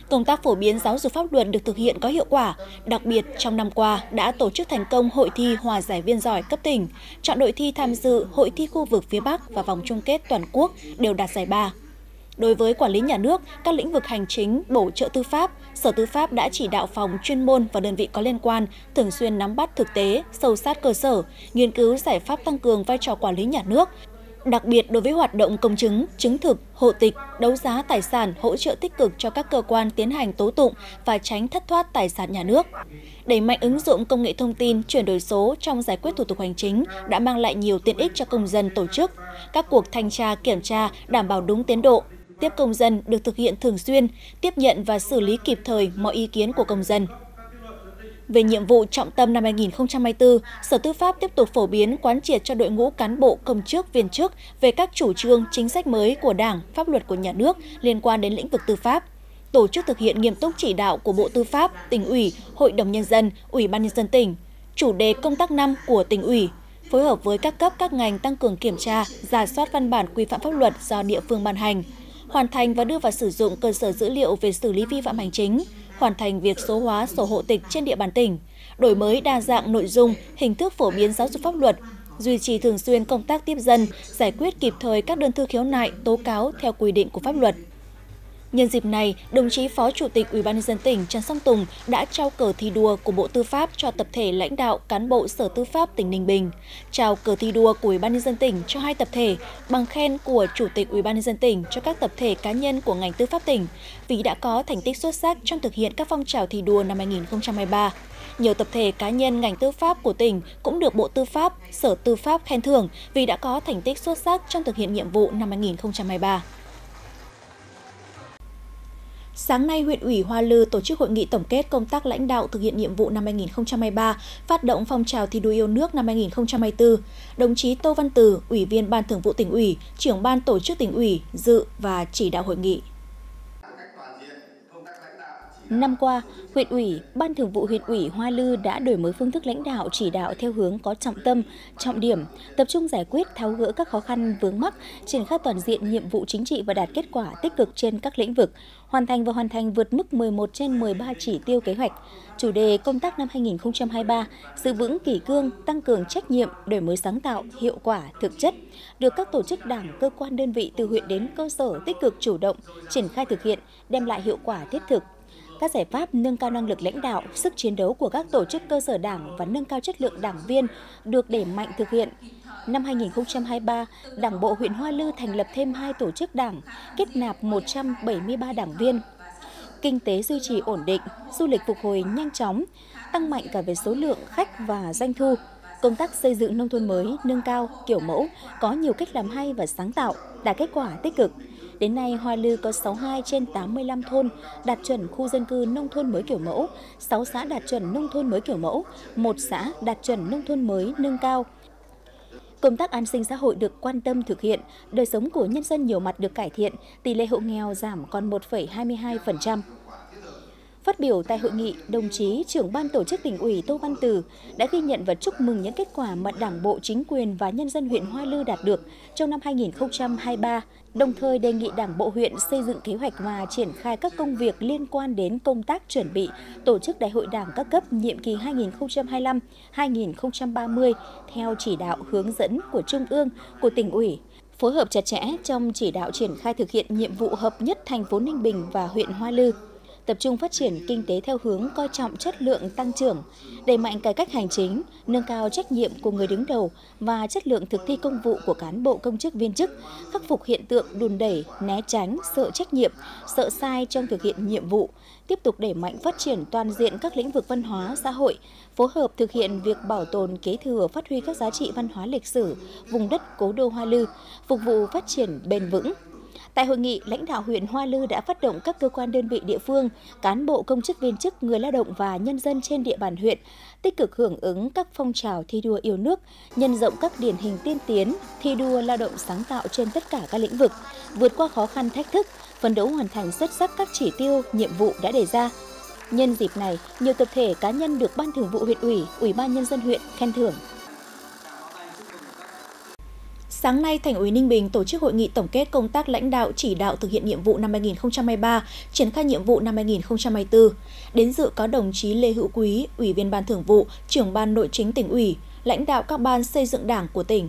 Công tác phổ biến giáo dục pháp luật được thực hiện có hiệu quả, đặc biệt trong năm qua đã tổ chức thành công hội thi hòa giải viên giỏi cấp tỉnh, chọn đội thi tham dự hội thi khu vực phía Bắc và vòng chung kết toàn quốc đều đạt giải ba. Đối với quản lý nhà nước, các lĩnh vực hành chính, bổ trợ tư pháp, Sở Tư pháp đã chỉ đạo phòng chuyên môn và đơn vị có liên quan thường xuyên nắm bắt thực tế, sâu sát cơ sở, nghiên cứu giải pháp tăng cường vai trò quản lý nhà nước, đặc biệt đối với hoạt động công chứng, chứng thực, hộ tịch, đấu giá tài sản, hỗ trợ tích cực cho các cơ quan tiến hành tố tụng và tránh thất thoát tài sản nhà nước. Đẩy mạnh ứng dụng công nghệ thông tin, chuyển đổi số trong giải quyết thủ tục hành chính đã mang lại nhiều tiện ích cho công dân tổ chức. Các cuộc thanh tra, kiểm tra đảm bảo đúng tiến độ, tiếp công dân được thực hiện thường xuyên, tiếp nhận và xử lý kịp thời mọi ý kiến của công dân. Về nhiệm vụ trọng tâm năm hai nghìn không trăm hai mươi tư, Sở Tư pháp tiếp tục phổ biến quán triệt cho đội ngũ cán bộ công chức viên chức về các chủ trương, chính sách mới của Đảng, pháp luật của nhà nước liên quan đến lĩnh vực tư pháp. Tổ chức thực hiện nghiêm túc chỉ đạo của Bộ Tư pháp, Tỉnh ủy, Hội đồng Nhân dân, Ủy ban Nhân dân tỉnh, chủ đề công tác năm của Tỉnh ủy, phối hợp với các cấp các ngành tăng cường kiểm tra, rà soát văn bản quy phạm pháp luật do địa phương ban hành, hoàn thành và đưa vào sử dụng cơ sở dữ liệu về xử lý vi phạm hành chính, hoàn thành việc số hóa sổ hộ tịch trên địa bàn tỉnh, đổi mới đa dạng nội dung, hình thức phổ biến giáo dục pháp luật, duy trì thường xuyên công tác tiếp dân, giải quyết kịp thời các đơn thư khiếu nại, tố cáo theo quy định của pháp luật. Nhân dịp này, đồng chí Phó Chủ tịch Ủy ban Nhân dân tỉnh Trần Song Tùng đã trao cờ thi đua của Bộ Tư pháp cho tập thể lãnh đạo cán bộ Sở Tư pháp tỉnh Ninh Bình, trao cờ thi đua của Ủy ban Nhân dân tỉnh cho hai tập thể, bằng khen của Chủ tịch Ủy ban Nhân dân tỉnh cho các tập thể cá nhân của ngành tư pháp tỉnh vì đã có thành tích xuất sắc trong thực hiện các phong trào thi đua năm hai nghìn không trăm hai mươi ba. Nhiều tập thể cá nhân ngành tư pháp của tỉnh cũng được Bộ Tư pháp, Sở Tư pháp khen thưởng vì đã có thành tích xuất sắc trong thực hiện nhiệm vụ năm hai nghìn không trăm hai mươi ba. Sáng nay, huyện ủy Hoa Lư tổ chức hội nghị tổng kết công tác lãnh đạo thực hiện nhiệm vụ năm hai nghìn không trăm hai mươi ba, phát động phong trào thi đua yêu nước năm hai nghìn không trăm hai mươi tư. Đồng chí Tô Văn Từ, Ủy viên Ban Thường vụ Tỉnh ủy, trưởng ban tổ chức Tỉnh ủy dự và chỉ đạo hội nghị. Năm qua, huyện ủy, Ban Thường vụ huyện ủy Hoa Lư đã đổi mới phương thức lãnh đạo chỉ đạo theo hướng có trọng tâm, trọng điểm, tập trung giải quyết tháo gỡ các khó khăn vướng mắc, triển khai toàn diện nhiệm vụ chính trị và đạt kết quả tích cực trên các lĩnh vực, hoàn thành và hoàn thành vượt mức mười một trên mười ba chỉ tiêu kế hoạch. Chủ đề công tác năm hai nghìn không trăm hai mươi ba, giữ vững kỷ cương, tăng cường trách nhiệm, đổi mới sáng tạo, hiệu quả, thực chất, được các tổ chức đảng, cơ quan đơn vị từ huyện đến cơ sở tích cực chủ động, triển khai thực hiện, đem lại hiệu quả thiết thực. Các giải pháp nâng cao năng lực lãnh đạo, sức chiến đấu của các tổ chức cơ sở đảng và nâng cao chất lượng đảng viên được đẩy mạnh thực hiện. Năm hai nghìn không trăm hai mươi ba, Đảng bộ huyện Hoa Lư thành lập thêm hai tổ chức đảng, kết nạp một trăm bảy mươi ba đảng viên. Kinh tế duy trì ổn định, du lịch phục hồi nhanh chóng, tăng mạnh cả về số lượng khách và doanh thu. Công tác xây dựng nông thôn mới nâng cao, kiểu mẫu, có nhiều cách làm hay và sáng tạo, đạt kết quả tích cực. Đến nay, Hoa Lư có sáu mươi hai trên tám mươi lăm thôn đạt chuẩn khu dân cư nông thôn mới kiểu mẫu, sáu xã đạt chuẩn nông thôn mới kiểu mẫu, một xã đạt chuẩn nông thôn mới nâng cao. Công tác an sinh xã hội được quan tâm thực hiện, đời sống của nhân dân nhiều mặt được cải thiện, tỷ lệ hộ nghèo giảm còn một phẩy hai mươi hai phần trăm. Phát biểu tại hội nghị, đồng chí trưởng ban tổ chức Tỉnh ủy Tô Văn Từ đã ghi nhận và chúc mừng những kết quả mà Đảng bộ, chính quyền và nhân dân huyện Hoa Lư đạt được trong năm hai nghìn không trăm hai mươi ba, đồng thời đề nghị Đảng bộ huyện xây dựng kế hoạch và triển khai các công việc liên quan đến công tác chuẩn bị tổ chức Đại hội Đảng các cấp nhiệm kỳ hai nghìn không trăm hai mươi lăm đến hai nghìn không trăm ba mươi theo chỉ đạo hướng dẫn của Trung ương, của Tỉnh ủy. Phối hợp chặt chẽ trong chỉ đạo triển khai thực hiện nhiệm vụ hợp nhất thành phố Ninh Bình và huyện Hoa Lư. Tập trung phát triển kinh tế theo hướng coi trọng chất lượng tăng trưởng, đẩy mạnh cải cách hành chính, nâng cao trách nhiệm của người đứng đầu và chất lượng thực thi công vụ của cán bộ công chức viên chức, khắc phục hiện tượng đùn đẩy, né tránh, sợ trách nhiệm, sợ sai trong thực hiện nhiệm vụ, tiếp tục đẩy mạnh phát triển toàn diện các lĩnh vực văn hóa, xã hội, phối hợp thực hiện việc bảo tồn kế thừa, phát huy các giá trị văn hóa lịch sử, vùng đất cố đô Hoa Lư, phục vụ phát triển bền vững. Tại hội nghị, lãnh đạo huyện Hoa Lư đã phát động các cơ quan đơn vị địa phương, cán bộ công chức viên chức, người lao động và nhân dân trên địa bàn huyện tích cực hưởng ứng các phong trào thi đua yêu nước, nhân rộng các điển hình tiên tiến, thi đua lao động sáng tạo trên tất cả các lĩnh vực, vượt qua khó khăn thách thức, phấn đấu hoàn thành xuất sắc các chỉ tiêu, nhiệm vụ đã đề ra. Nhân dịp này, nhiều tập thể cá nhân được Ban Thường vụ huyện ủy, Ủy ban Nhân dân huyện khen thưởng. Sáng nay, Thành ủy Ninh Bình tổ chức hội nghị tổng kết công tác lãnh đạo chỉ đạo thực hiện nhiệm vụ năm hai nghìn không trăm hai mươi ba, triển khai nhiệm vụ năm hai nghìn không trăm hai mươi tư. Đến dự có đồng chí Lê Hữu Quý, Ủy viên Ban Thường vụ, Trưởng Ban Nội chính Tỉnh ủy, lãnh đạo các ban xây dựng Đảng của tỉnh.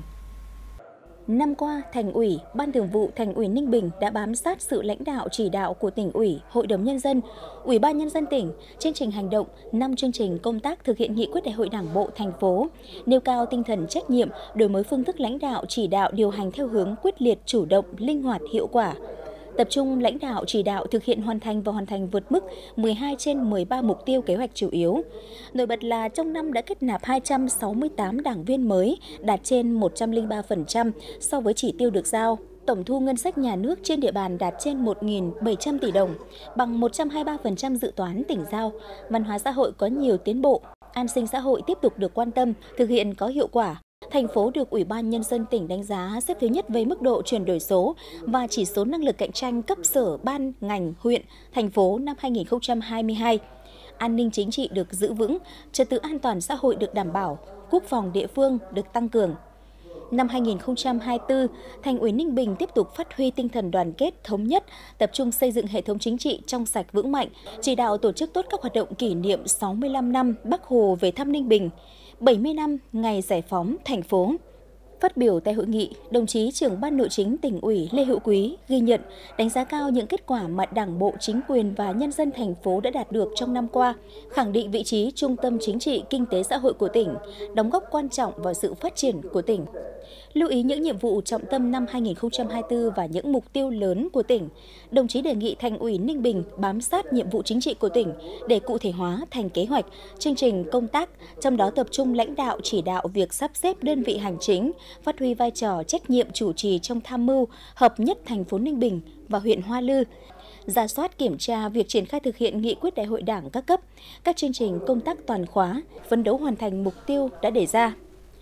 Năm qua, Thành ủy, Ban Thường vụ Thành ủy Ninh Bình đã bám sát sự lãnh đạo chỉ đạo của Tỉnh ủy, Hội đồng Nhân dân, Ủy ban Nhân dân tỉnh, chương trình hành động, năm chương trình công tác thực hiện nghị quyết Đại hội Đảng bộ thành phố, nêu cao tinh thần trách nhiệm, đổi mới phương thức lãnh đạo chỉ đạo điều hành theo hướng quyết liệt, chủ động, linh hoạt, hiệu quả. Tập trung lãnh đạo chỉ đạo thực hiện hoàn thành và hoàn thành vượt mức mười hai trên mười ba mục tiêu kế hoạch chủ yếu. Nổi bật là trong năm đã kết nạp hai trăm sáu mươi tám đảng viên mới, đạt trên một trăm lẻ ba phần trăm so với chỉ tiêu được giao. Tổng thu ngân sách nhà nước trên địa bàn đạt trên một nghìn bảy trăm tỷ đồng, bằng một trăm hai mươi ba phần trăm dự toán tỉnh giao. Văn hóa xã hội có nhiều tiến bộ, an sinh xã hội tiếp tục được quan tâm, thực hiện có hiệu quả. Thành phố được Ủy ban Nhân dân tỉnh đánh giá xếp thứ nhất về mức độ chuyển đổi số và chỉ số năng lực cạnh tranh cấp sở ban, ngành, huyện, thành phố năm hai nghìn không trăm hai mươi hai. An ninh chính trị được giữ vững, trật tự an toàn xã hội được đảm bảo, quốc phòng địa phương được tăng cường. Năm hai nghìn không trăm hai mươi tư, Thành ủy Ninh Bình tiếp tục phát huy tinh thần đoàn kết, thống nhất, tập trung xây dựng hệ thống chính trị trong sạch vững mạnh, chỉ đạo tổ chức tốt các hoạt động kỷ niệm sáu mươi lăm năm Bác Hồ về thăm Ninh Bình, bảy mươi năm ngày giải phóng thành phố. Phát biểu tại hội nghị, đồng chí Trưởng Ban Nội chính Tỉnh ủy Lê Hữu Quý ghi nhận, đánh giá cao những kết quả mà Đảng bộ, chính quyền và nhân dân thành phố đã đạt được trong năm qua, khẳng định vị trí trung tâm chính trị, kinh tế xã hội của tỉnh, đóng góp quan trọng vào sự phát triển của tỉnh. Lưu ý những nhiệm vụ trọng tâm năm hai nghìn không trăm hai mươi tư và những mục tiêu lớn của tỉnh, đồng chí đề nghị Thành ủy Ninh Bình bám sát nhiệm vụ chính trị của tỉnh để cụ thể hóa thành kế hoạch, chương trình công tác, trong đó tập trung lãnh đạo chỉ đạo việc sắp xếp đơn vị hành chính, phát huy vai trò trách nhiệm chủ trì trong tham mưu, hợp nhất thành phố Ninh Bình và huyện Hoa Lư, rà soát kiểm tra việc triển khai thực hiện nghị quyết Đại hội Đảng các cấp, các chương trình công tác toàn khóa, phấn đấu hoàn thành mục tiêu đã đề ra.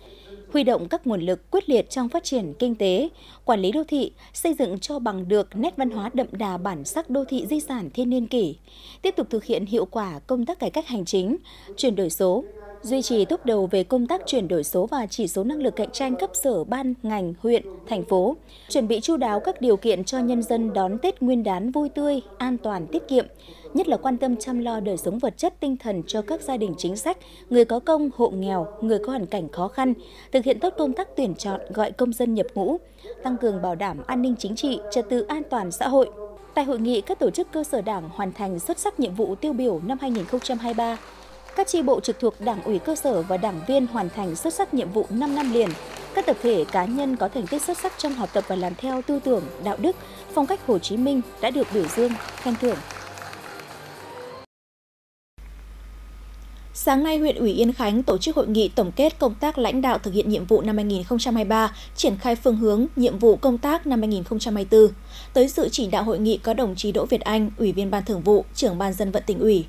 Huy động các nguồn lực quyết liệt trong phát triển kinh tế, quản lý đô thị, xây dựng cho bằng được nét văn hóa đậm đà bản sắc đô thị di sản thiên niên kỷ, tiếp tục thực hiện hiệu quả công tác cải cách hành chính, chuyển đổi số, duy trì tốc đầu về công tác chuyển đổi số và chỉ số năng lực cạnh tranh cấp sở ban, ngành, huyện, thành phố, chuẩn bị chu đáo các điều kiện cho nhân dân đón Tết Nguyên đán vui tươi, an toàn, tiết kiệm, nhất là quan tâm chăm lo đời sống vật chất tinh thần cho các gia đình chính sách, người có công, hộ nghèo, người có hoàn cảnh khó khăn, thực hiện tốt công tác tuyển chọn, gọi công dân nhập ngũ, tăng cường bảo đảm an ninh chính trị, trật tự an toàn xã hội. Tại hội nghị, các tổ chức cơ sở Đảng hoàn thành xuất sắc nhiệm vụ tiêu biểu năm hai nghìn không trăm hai mươi ba. Các chi bộ trực thuộc Đảng ủy cơ sở và đảng viên hoàn thành xuất sắc nhiệm vụ năm năm liền. Các tập thể cá nhân có thành tích xuất sắc trong học tập và làm theo tư tưởng, đạo đức, phong cách Hồ Chí Minh đã được biểu dương, khen thưởng. Sáng nay, huyện ủy Yên Khánh tổ chức hội nghị tổng kết công tác lãnh đạo thực hiện nhiệm vụ năm hai nghìn không trăm hai mươi ba, triển khai phương hướng, nhiệm vụ công tác năm hai nghìn không trăm hai mươi tư. Tới sự chỉ đạo hội nghị có đồng chí Đỗ Việt Anh, Ủy viên Ban Thường vụ, Trưởng Ban Dân vận Tỉnh ủy.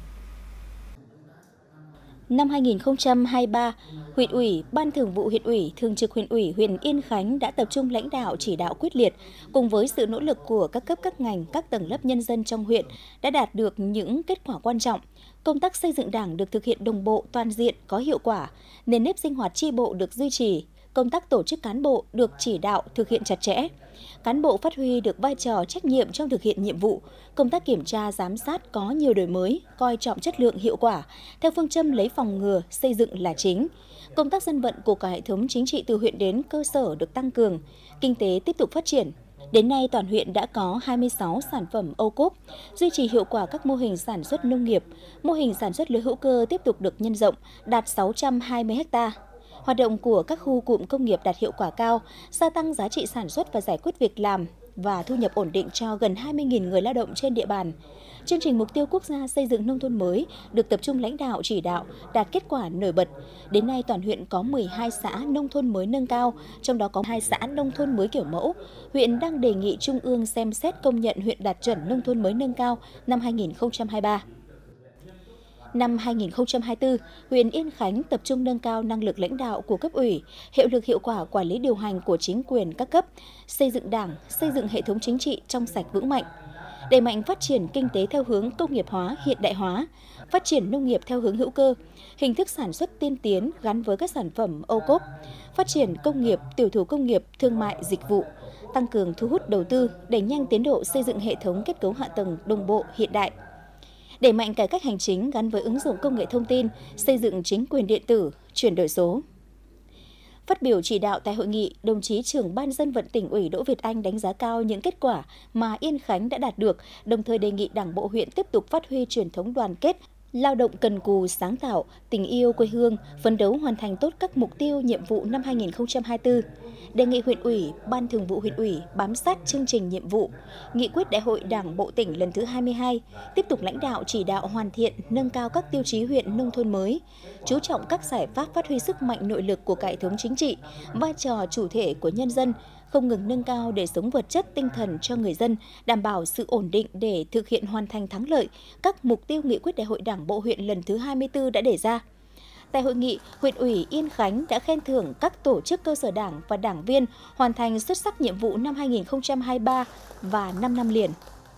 Năm hai nghìn không trăm hai mươi ba, huyện ủy, Ban Thường vụ huyện ủy, Thường trực huyện ủy huyện Yên Khánh đã tập trung lãnh đạo chỉ đạo quyết liệt, cùng với sự nỗ lực của các cấp các ngành, các tầng lớp nhân dân trong huyện đã đạt được những kết quả quan trọng. Công tác xây dựng Đảng được thực hiện đồng bộ, toàn diện, có hiệu quả, nền nếp sinh hoạt chi bộ được duy trì, công tác tổ chức cán bộ được chỉ đạo thực hiện chặt chẽ. Cán bộ phát huy được vai trò trách nhiệm trong thực hiện nhiệm vụ, công tác kiểm tra giám sát có nhiều đổi mới, coi trọng chất lượng hiệu quả, theo phương châm lấy phòng ngừa, xây dựng là chính. Công tác dân vận của cả hệ thống chính trị từ huyện đến cơ sở được tăng cường, kinh tế tiếp tục phát triển. Đến nay, toàn huyện đã có hai mươi sáu sản phẩm ô cốp, duy trì hiệu quả các mô hình sản xuất nông nghiệp, mô hình sản xuất lúa hữu cơ tiếp tục được nhân rộng, đạt sáu trăm hai mươi ha. Hoạt động của các khu cụm công nghiệp đạt hiệu quả cao, gia tăng giá trị sản xuất và giải quyết việc làm và thu nhập ổn định cho gần hai mươi nghìn người lao động trên địa bàn. Chương trình mục tiêu quốc gia xây dựng nông thôn mới được tập trung lãnh đạo chỉ đạo, đạt kết quả nổi bật. Đến nay, toàn huyện có mười hai xã nông thôn mới nâng cao, trong đó có hai xã nông thôn mới kiểu mẫu. Huyện đang đề nghị Trung ương xem xét công nhận huyện đạt chuẩn nông thôn mới nâng cao năm hai nghìn không trăm hai mươi ba. Năm hai nghìn không trăm hai mươi tư, huyện Yên Khánh tập trung nâng cao năng lực lãnh đạo của cấp ủy, hiệu lực hiệu quả quản lý điều hành của chính quyền các cấp, xây dựng Đảng, xây dựng hệ thống chính trị trong sạch vững mạnh. đẩy mạnh phát triển kinh tế theo hướng công nghiệp hóa, hiện đại hóa, phát triển nông nghiệp theo hướng hữu cơ, hình thức sản xuất tiên tiến gắn với các sản phẩm ô cốp, phát triển công nghiệp, tiểu thủ công nghiệp, thương mại, dịch vụ, tăng cường thu hút đầu tư, đẩy nhanh tiến độ xây dựng hệ thống kết cấu hạ tầng đồng bộ hiện đại. Đẩy mạnh cải cách hành chính gắn với ứng dụng công nghệ thông tin, xây dựng chính quyền điện tử, chuyển đổi số. Phát biểu chỉ đạo tại hội nghị, đồng chí trưởng Ban Dân vận Tỉnh ủy Đỗ Việt Anh đánh giá cao những kết quả mà Yên Khánh đã đạt được, đồng thời đề nghị Đảng bộ huyện tiếp tục phát huy truyền thống đoàn kết, lao động cần cù, sáng tạo, tình yêu quê hương, phấn đấu hoàn thành tốt các mục tiêu, nhiệm vụ năm hai nghìn không trăm hai mươi tư. Đề nghị huyện ủy, Ban Thường vụ huyện ủy bám sát chương trình nhiệm vụ, nghị quyết Đại hội Đảng bộ tỉnh lần thứ hai mươi hai, tiếp tục lãnh đạo chỉ đạo hoàn thiện, nâng cao các tiêu chí huyện nông thôn mới, chú trọng các giải pháp phát huy sức mạnh nội lực của cả hệ thống chính trị, vai trò chủ thể của nhân dân, không ngừng nâng cao đời sống vật chất tinh thần cho người dân, đảm bảo sự ổn định để thực hiện hoàn thành thắng lợi các mục tiêu nghị quyết Đại hội Đảng bộ huyện lần thứ hai mươi tư đã đề ra. Tại hội nghị, huyện ủy Yên Khánh đã khen thưởng các tổ chức cơ sở đảng và đảng viên hoàn thành xuất sắc nhiệm vụ năm hai nghìn không trăm hai mươi ba và năm năm liền.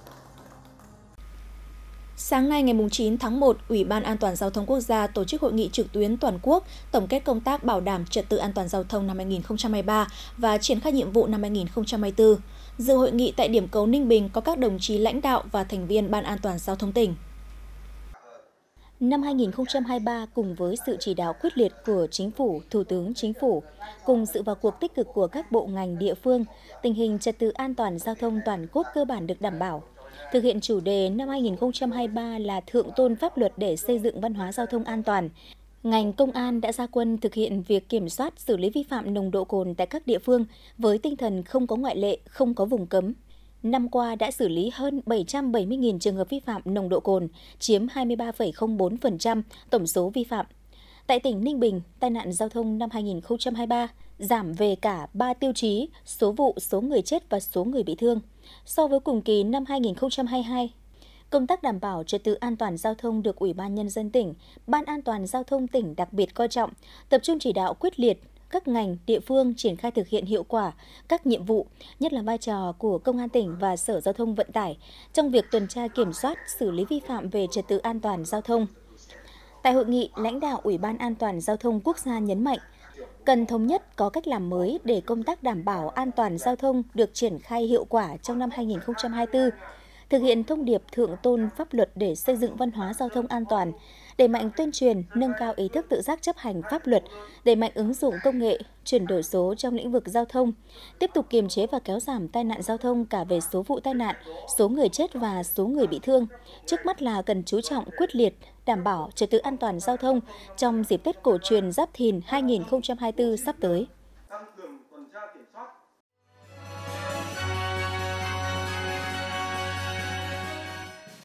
Sáng nay ngày chín tháng một, Ủy ban An toàn Giao thông Quốc gia tổ chức hội nghị trực tuyến toàn quốc tổng kết công tác bảo đảm trật tự an toàn giao thông năm hai nghìn không trăm hai mươi ba và triển khai nhiệm vụ năm hai nghìn không trăm hai mươi tư. Dự hội nghị tại điểm cầu Ninh Bình có các đồng chí lãnh đạo và thành viên Ban An toàn Giao thông tỉnh. Năm hai nghìn không trăm hai mươi ba, cùng với sự chỉ đạo quyết liệt của Chính phủ, Thủ tướng Chính phủ, cùng sự vào cuộc tích cực của các bộ ngành địa phương, tình hình trật tự an toàn giao thông toàn quốc cơ bản được đảm bảo. Thực hiện chủ đề năm hai nghìn không trăm hai mươi ba là thượng tôn pháp luật để xây dựng văn hóa giao thông an toàn, ngành công an đã ra quân thực hiện việc kiểm soát xử lý vi phạm nồng độ cồn tại các địa phương với tinh thần không có ngoại lệ, không có vùng cấm. Năm qua đã xử lý hơn bảy trăm bảy mươi nghìn trường hợp vi phạm nồng độ cồn, chiếm hai mươi ba phẩy không bốn phần trăm tổng số vi phạm. Tại tỉnh Ninh Bình, tai nạn giao thông năm hai nghìn không trăm hai mươi ba giảm về cả ba tiêu chí, số vụ, số người chết và số người bị thương. So với cùng kỳ năm hai nghìn không trăm hai mươi hai, công tác đảm bảo trật tự an toàn giao thông được Ủy ban Nhân dân tỉnh, Ban An toàn Giao thông tỉnh đặc biệt coi trọng, tập trung chỉ đạo quyết liệt các ngành, địa phương triển khai thực hiện hiệu quả các nhiệm vụ, nhất là vai trò của Công an tỉnh và Sở Giao thông Vận tải trong việc tuần tra kiểm soát, xử lý vi phạm về trật tự an toàn giao thông. Tại hội nghị, lãnh đạo Ủy ban An toàn Giao thông Quốc gia nhấn mạnh, cần thống nhất có cách làm mới để công tác đảm bảo an toàn giao thông được triển khai hiệu quả trong năm hai nghìn không trăm hai mươi tư, thực hiện thông điệp thượng tôn pháp luật để xây dựng văn hóa giao thông an toàn, đẩy mạnh tuyên truyền, nâng cao ý thức tự giác chấp hành pháp luật, đẩy mạnh ứng dụng công nghệ, chuyển đổi số trong lĩnh vực giao thông, tiếp tục kiềm chế và kéo giảm tai nạn giao thông cả về số vụ tai nạn, số người chết và số người bị thương. Trước mắt là cần chú trọng quyết liệt, đảm bảo trật tự an toàn giao thông trong dịp Tết cổ truyền Giáp Thìn hai nghìn không trăm hai mươi tư sắp tới.